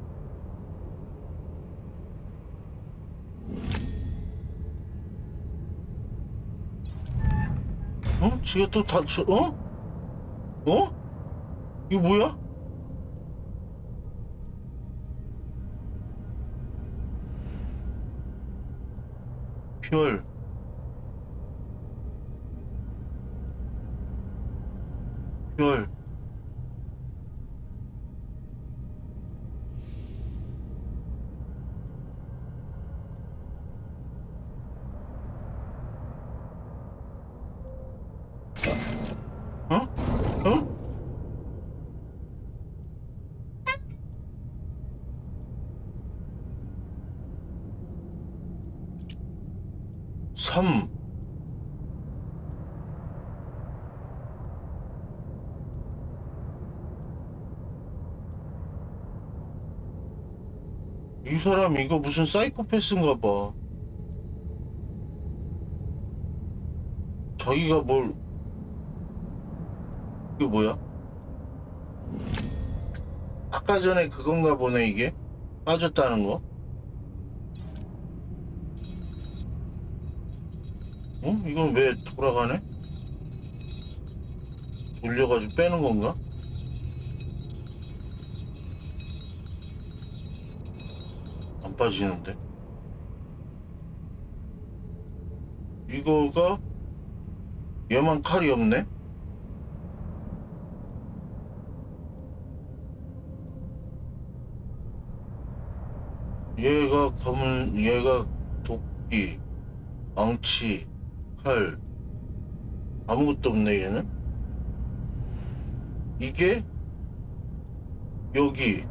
어? 지가 또 다, 어? 이거 뭐야? 별. 별. 어? 어? 3. 이 사람 이거 무슨 사이코패스인가 봐. 자기가 뭘, 이게 뭐야? 아까 전에 그건가 보네, 이게? 빠졌다는 거? 어? 이건 왜 돌아가네? 돌려가지고 빼는 건가? 안 빠지는데. 이거가 얘만 칼이 없네? 얘가 도끼, 망치, 칼, 아무것도 없네, 얘는? 이게 여기.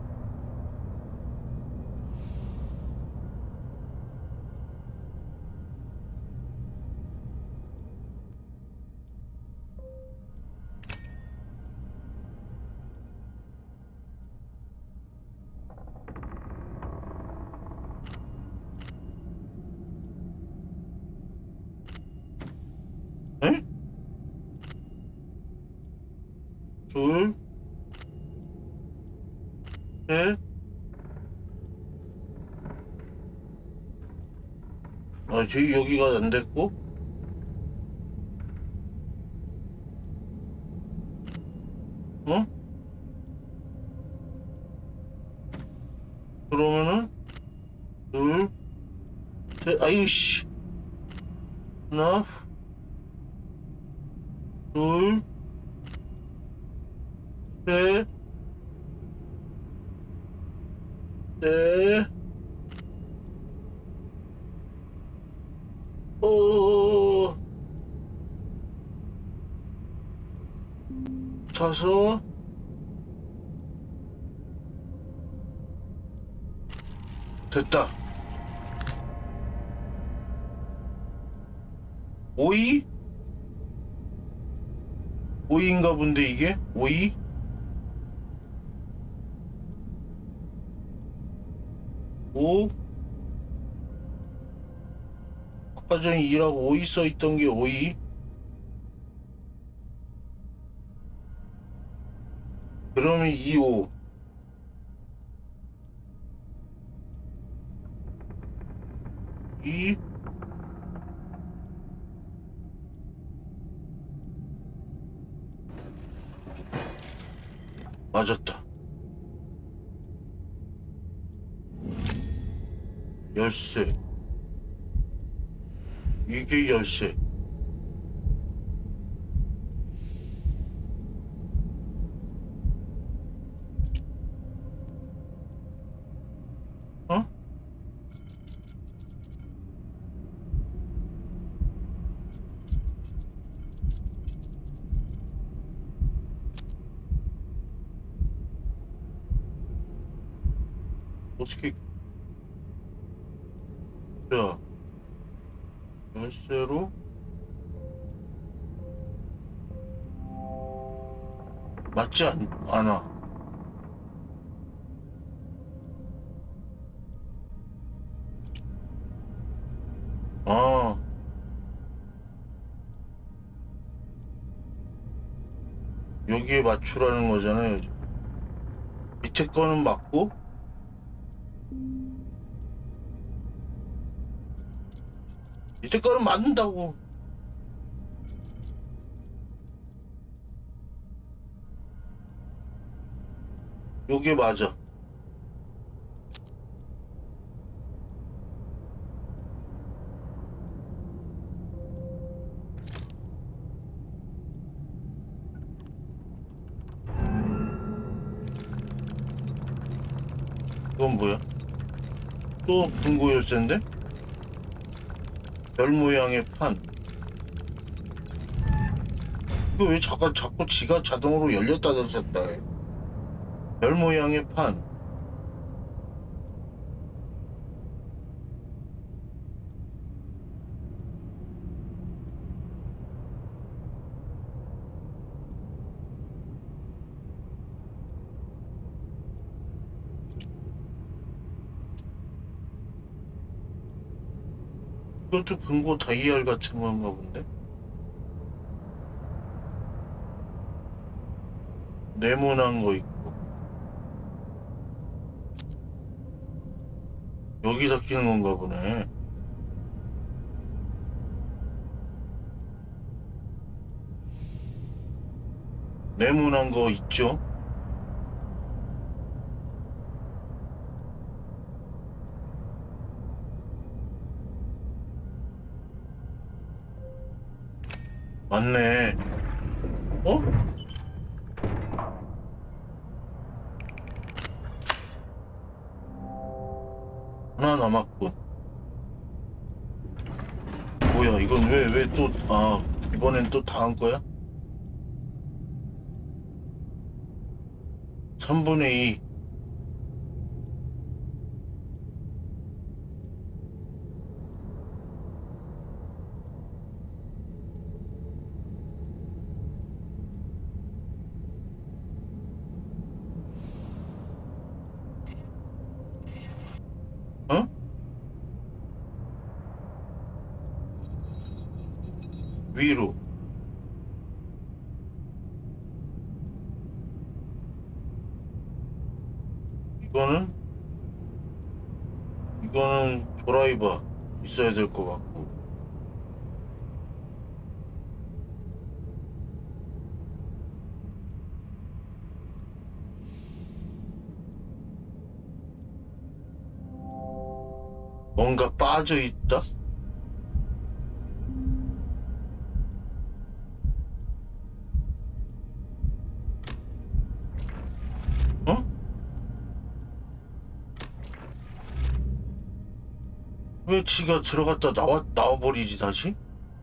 에? 둘, 셋. 아, 저기 여기가 안 됐고? 어? 그러면은, 둘, 셋, 아유, 씨. 하나, 둘, 셋, 넷, 어, 다섯, 됐다. 오이? 오이인가 본데, 이게? 오이? 오? 아까 전에 이라고 오이 써있던 게 오이? 그러면 이 오. 이? 맞았다. 열쇠. 이게 열쇠. 어? 어떻게, 자, 열쇠로? 맞지 않아. 아, 여기에 맞추라는 거잖아요. 밑에 거는 맞고, 밑에 거는 맞는다고. 여기에 맞아. 이건 뭐야? 또 금고 열쇠인데? 별 모양의 판. 이거 왜 자꾸 지가 자동으로 열렸다 닫혔다 해? 별 모양의 판. 이것도 금고 다이얼 같은 건가 본데? 네모난 거 있고. 여기다 끼는 건가 보네. 네모난 거 있죠? 맞네. 어? 하나 남았군. 뭐야, 이건 왜 또, 이번엔 또 다 한 거야? 3분의 2. 어? 위로. 이거는 드라이버 있어야 될 것 같고. 뭔가 빠져 있다? 어? 왜 지가 들어갔다 나와버리지, 다시?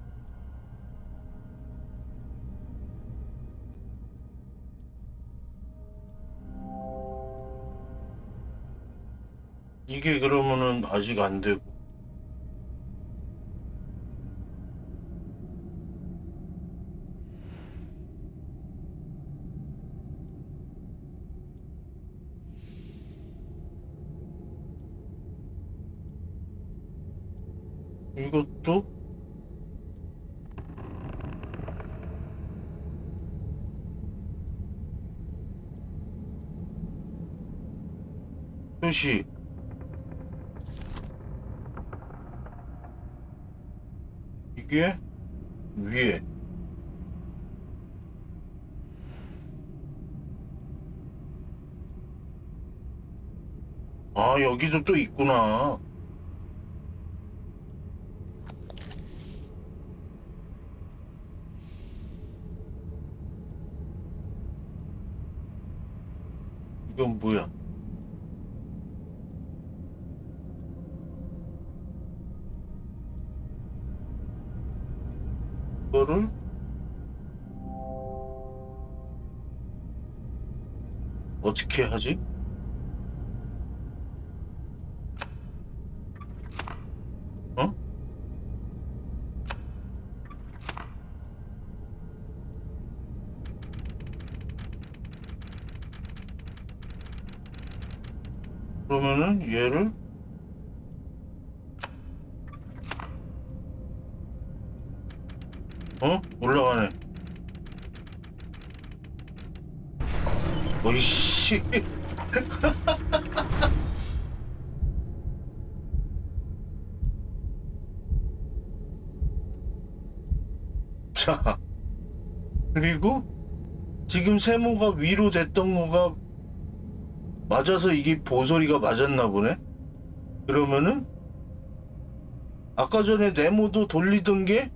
이게 그러면은 아직 안 되고. 이것도 표시. 이게 위에. 아, 여기도 또 있구나. 이건 뭐야? 이거를 어떻게 하지? 어? 그러면은 얘를 올라가네. 어이씨. 자, 그리고 지금 세모가 위로 됐던 거가 맞아서 이게 보소리가 맞았나 보네? 그러면은 아까 전에 네모도 돌리던 게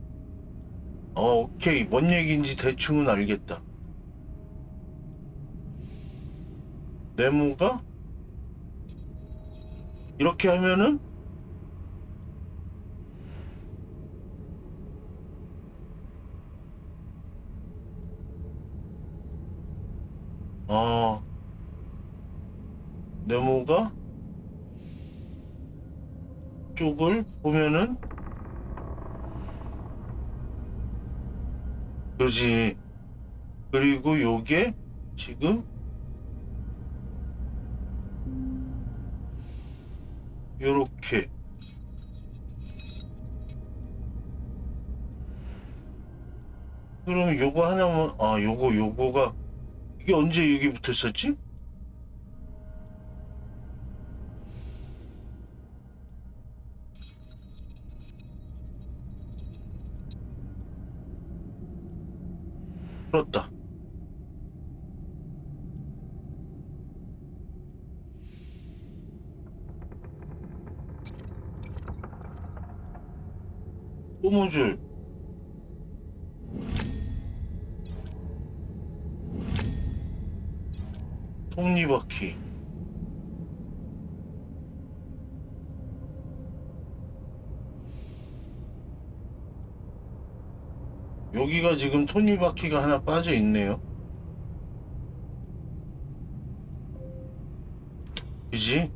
오케이. 뭔 얘기인지 대충은 알겠다. 네모가 이렇게 하면은 어 네모가 쪽을 보면은 그지. 그리고 요게 지금 요렇게 그럼 요거 하나만 요거가 이게 언제 여기 붙었었지? 풀었다. 고무줄 톱니바퀴 여기가 지금 톱니바퀴가 하나 빠져 있네요. 그지?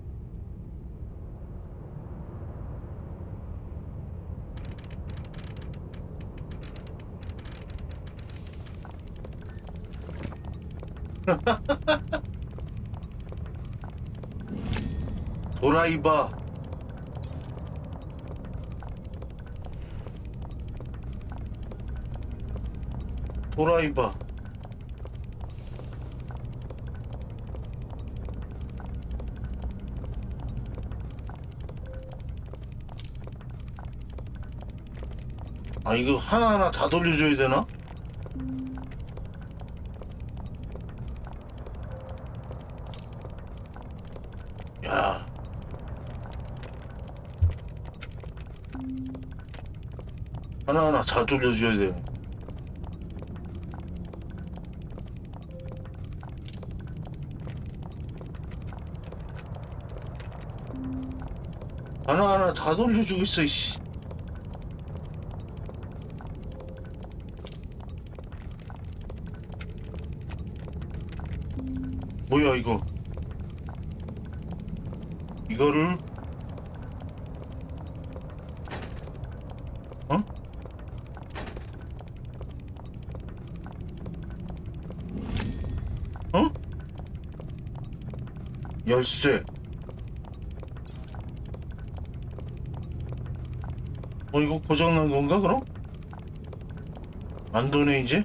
도라이바 도라이바 아 이거 하나하나 다 돌려줘야 되나? 야 하나하나 다 돌려줘야 되네. 하나하나 다 돌려주고 있어 이씨. 뭐야 이거 이거를 어? 어? 열쇠 이거 고장난 건가 그럼? 안 도네 이제?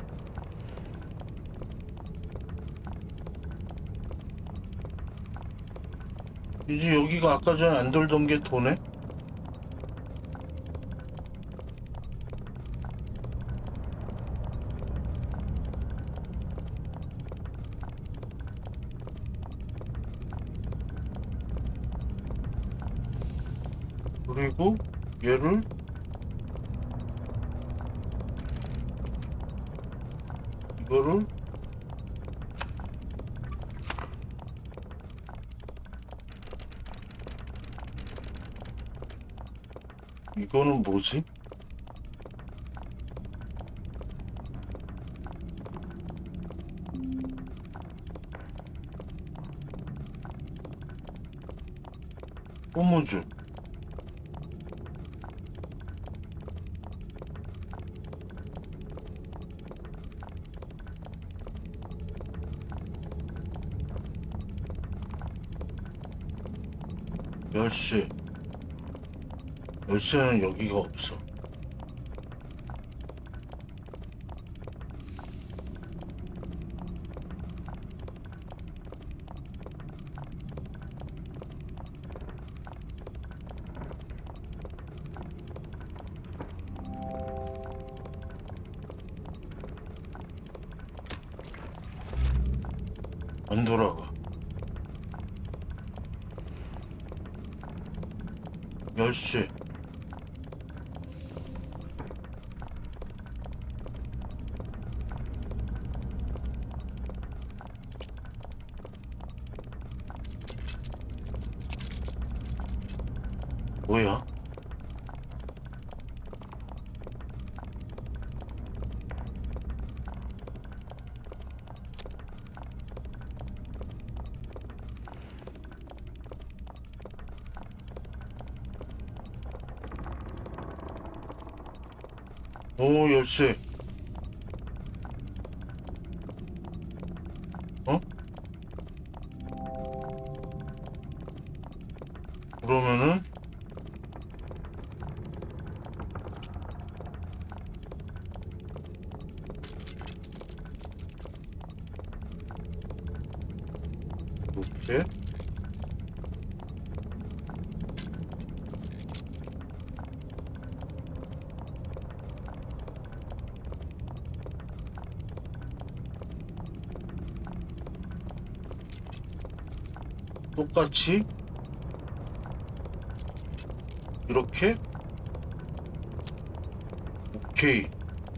이제 여기가 아까 전에 안 돌던 게 도네? 그리고 얘를 이거를 이거는 뭐지? 고무줄 열쇠 열쇠는 여기가 없어. 안 돌아가. 열쇠 뭐야? 오, 열쇠. 어? 그러면은 이렇게 똑같이 이렇게 오케이.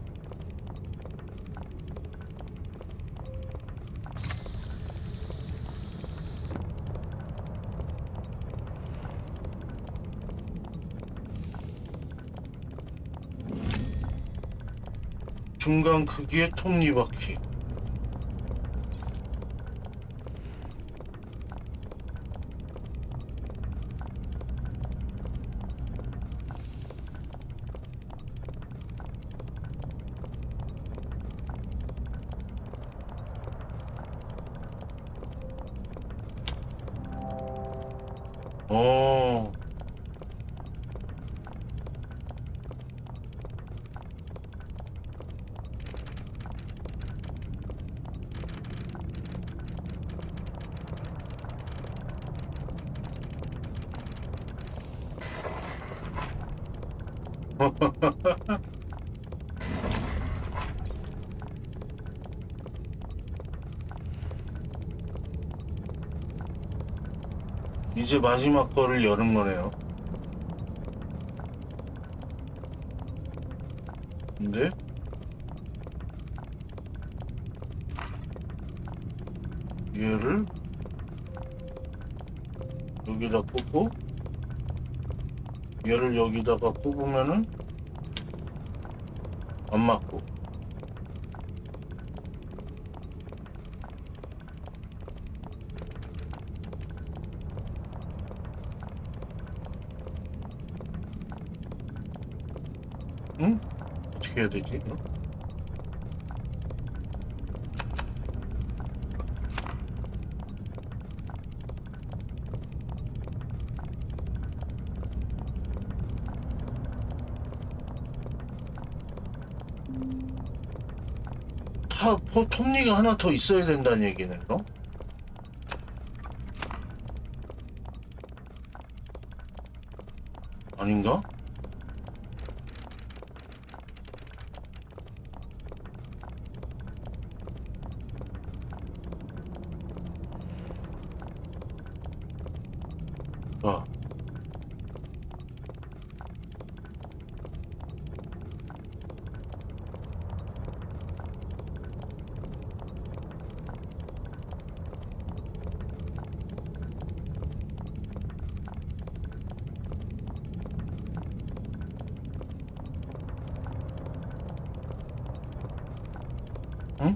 중간 크기의 톱니바퀴. 어, 이제 마지막 거를 여는 거네요. 근데 얘를 여기다 꽂고 얘를 여기다가 꼽으면은 안 맞고. 응? 어떻게 해야 되지? 이거? 톱니가 하나 더 있어야 된다는 얘기네, 그럼? 아닌가? 자, 응?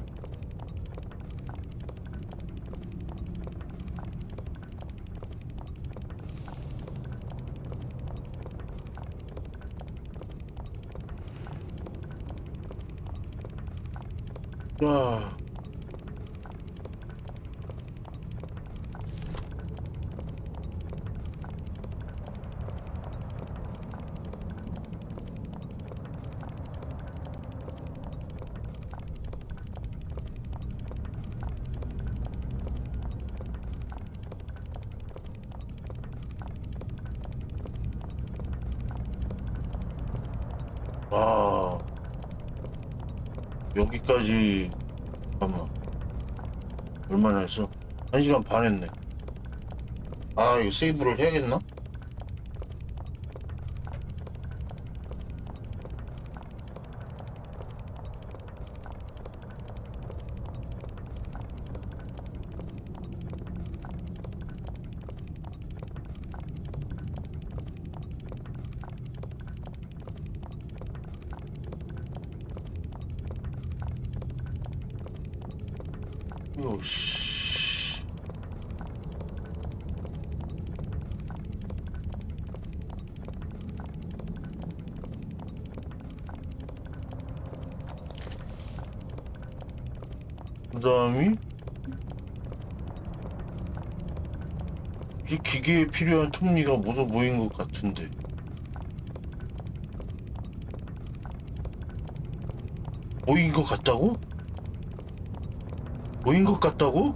자, 와, 여기까지, 잠깐만, 얼마나 했어? 1시간 반 했네. 아, 이거 세이브를 해야겠나? 요씨. 그 다음이 이 기계에 필요한 톱니가 모두 모인 것 같은데. 모인 것 같다고? 모인 것 같다고?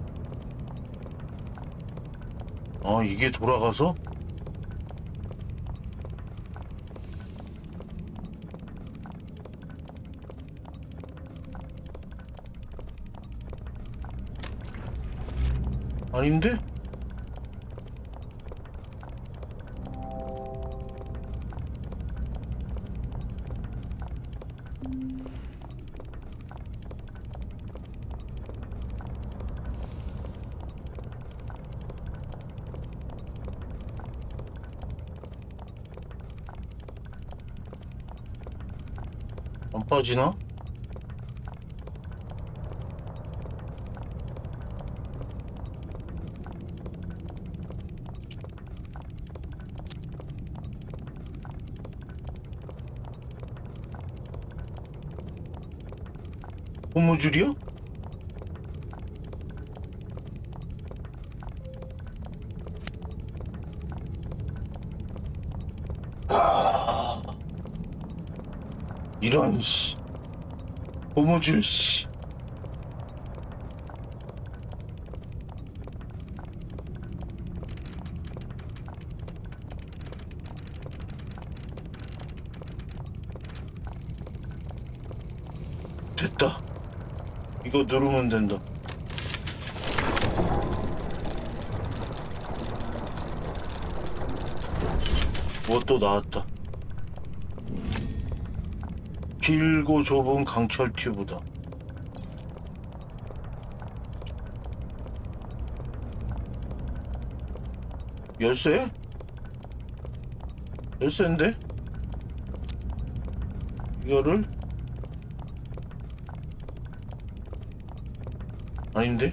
아, 이게 돌아가서? 아닌데? 안 빠지나? 고무줄이요? 아, 이런 씨. 고무줄 씨. 됐다. 이거 누르면 된다. 뭐 또 나왔다. 길고 좁은 강철 튜브다. 열쇠? 열쇠인데? 이거를? 아닌데?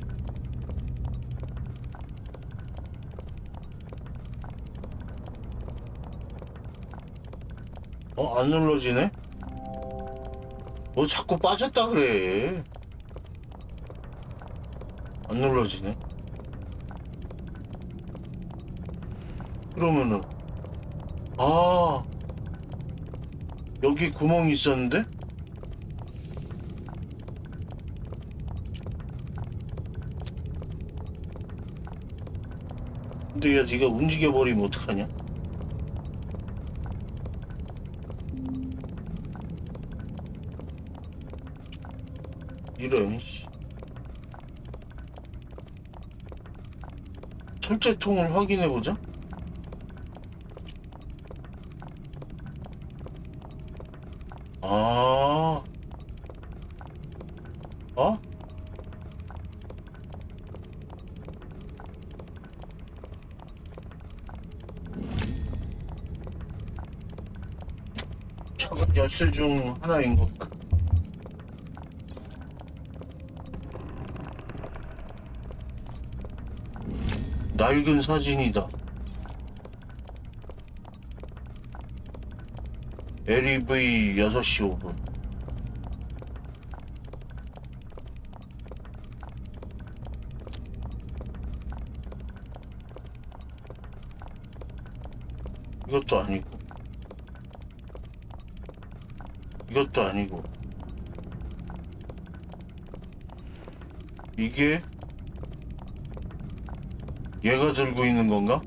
안 눌러지네? 너 자꾸 빠졌다 그래. 안 눌러지네. 그러면은, 아, 여기 구멍이 있었는데? 근데 야, 네가 움직여버리면 어떡하냐? 이런, 씨. 철제통을 확인해보자. 아, 어? 작은 열쇠 중 하나인 것 같다. 낡은 사진이다. LEV 6시 5분. 이것도 아니고, 이것도 아니고. 이게 얘가 들고 있는 건가?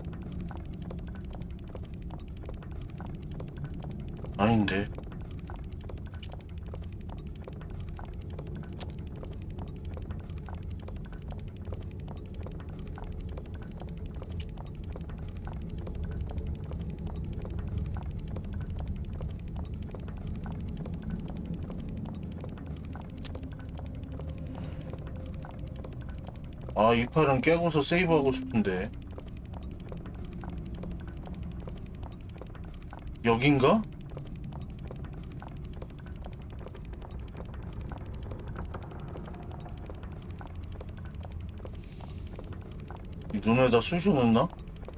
아닌데. 아, 이 팔은 깨고서 세이브하고 싶은데. 여긴가? 눈에다 쑤셔 넣나?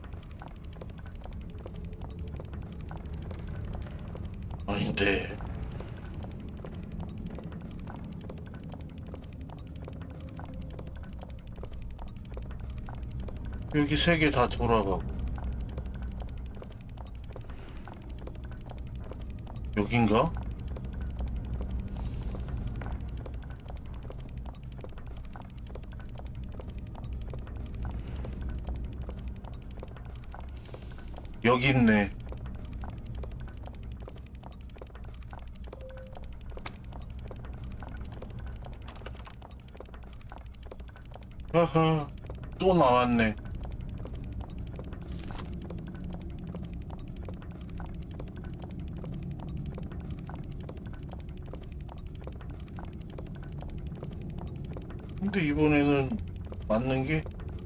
아닌데. 여기 세 개 다 돌아가고. 여긴가? 여기 있네. 하하, 또 나왔네. 근데 이번에는 맞는 게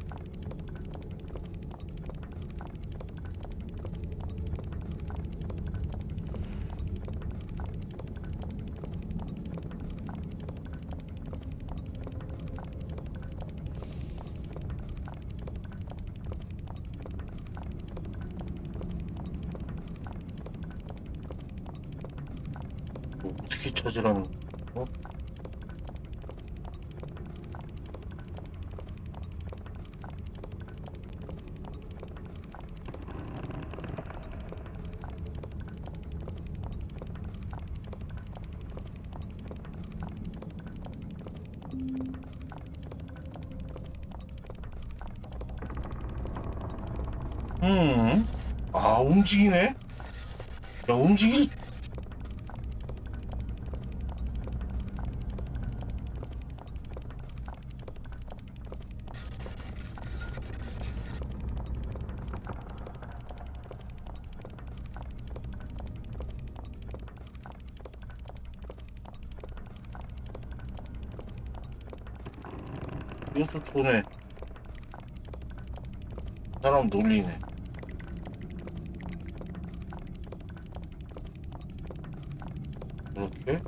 뭐 어떻게 찾으라는 거? 아, 움직이네? 야, 이건 또 도네. 사람 놀리네. 이렇게?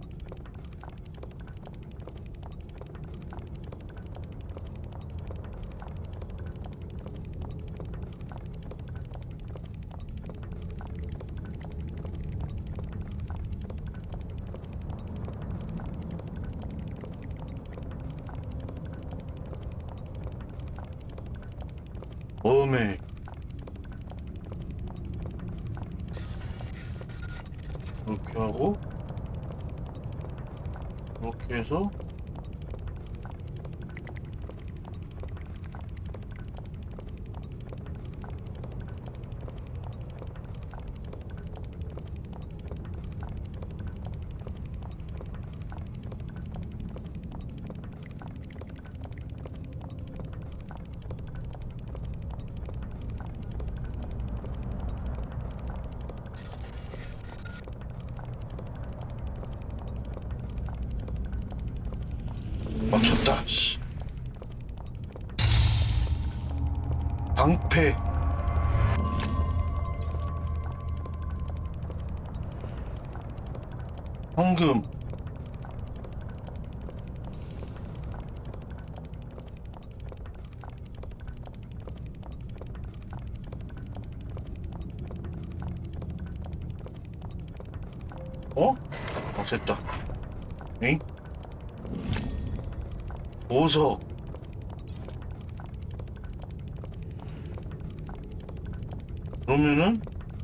어메. 이렇게 하고, 이렇게 해서, 맞췄다, 씨. 방패. 황금. 어? 됐다. 엥? 보석. 그러면은,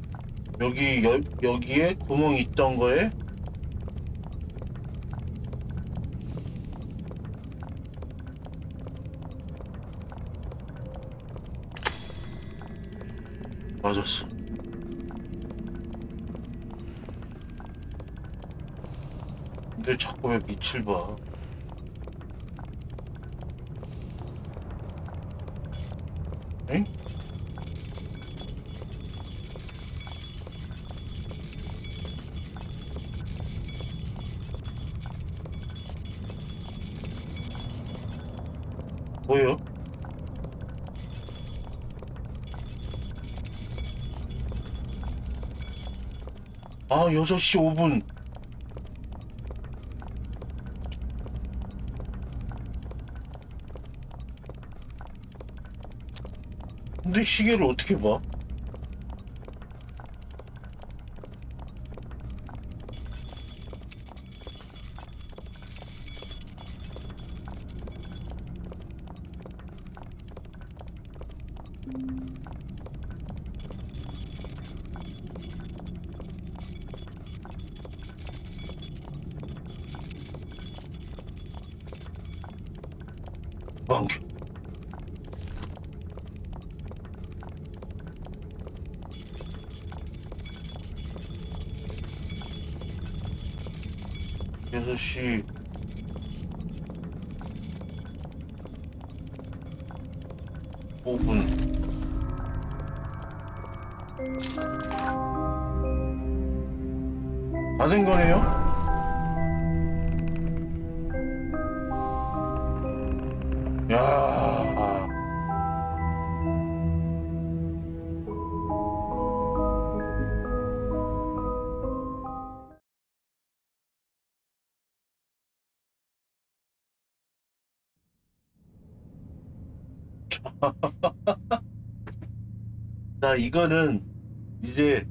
여기에 구멍이 있던 거에, 맞았어. 근데 자꾸 왜 밑을 봐? 엥? 뭐예요? 아, 6시 5분. 근데 시계를 어떻게 봐? 안경. 6시 5분. 다 된 거네요? 야, 자, 이거는 이제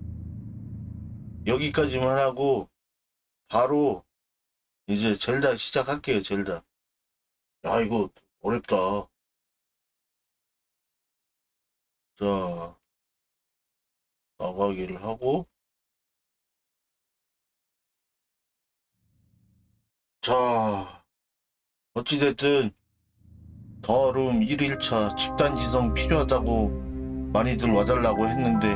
여기까지만 하고 바로 이제 젤다 시작할게요. 젤다. 야, 이거 어렵다. 자, 나가기를 하고, 자, 어찌됐든 더룸 1일차 집단 지성 필요하다고 많이들 와달라고 했는데,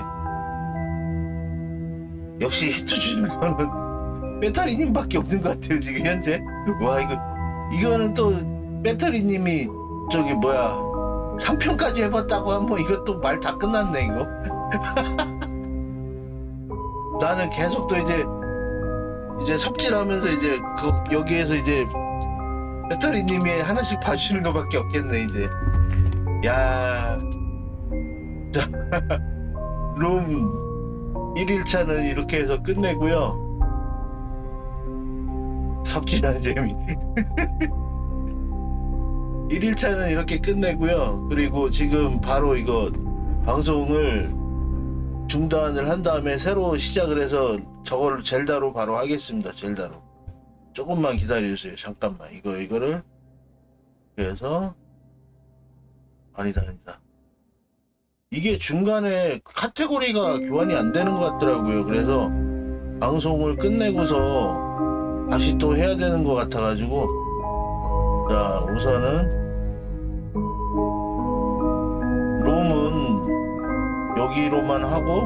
역시 히트 주는 거는 배터리님밖에 없는 것 같아요, 지금 현재. 와, 이거는 또 배터리님이 저기 뭐야 3편까지 해봤다고 하면 이것도 말 다 끝났네 이거. 나는 계속 또 이제 삽질하면서 이제 여기에서 이제 배터리님이 하나씩 봐주시는 것밖에 없겠네 이제. 야, 룸 1일차는 이렇게 해서 끝내고요. 삽질하는 재미. 1일차는 이렇게 끝내고요. 그리고 지금 바로 이거 방송을 중단을 한 다음에 새로 시작을 해서 저걸 젤다로 바로 하겠습니다. 젤다로. 조금만 기다려주세요. 잠깐만. 이거를 그래서 아니다. 이게 중간에 카테고리가 교환이 안 되는 것 같더라고요. 그래서 방송을 끝내고서 다시 또 해야 되는 것 같아가지고, 자, 우선은 롬은 여기로만 하고,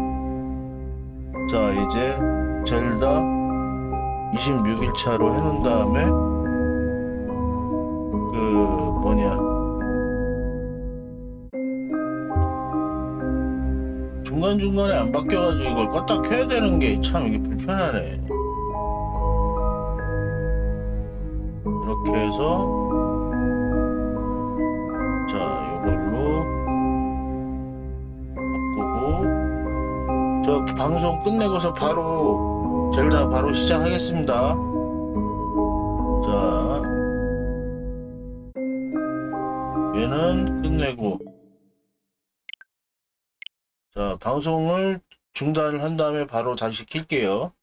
자, 이제 젤다 26일차로 해놓은 다음에 중간중간에 안 바뀌어가지고 이걸 껐다 켜야 되는 게 참 이게 불편하네. 이렇게 해서 자, 이걸로 바꾸고 저 방송 끝내고서 바로 젤다 바로 시작하겠습니다. 자, 얘는 끝내고, 자, 방송을 중단을 한 다음에 바로 다시 킬게요.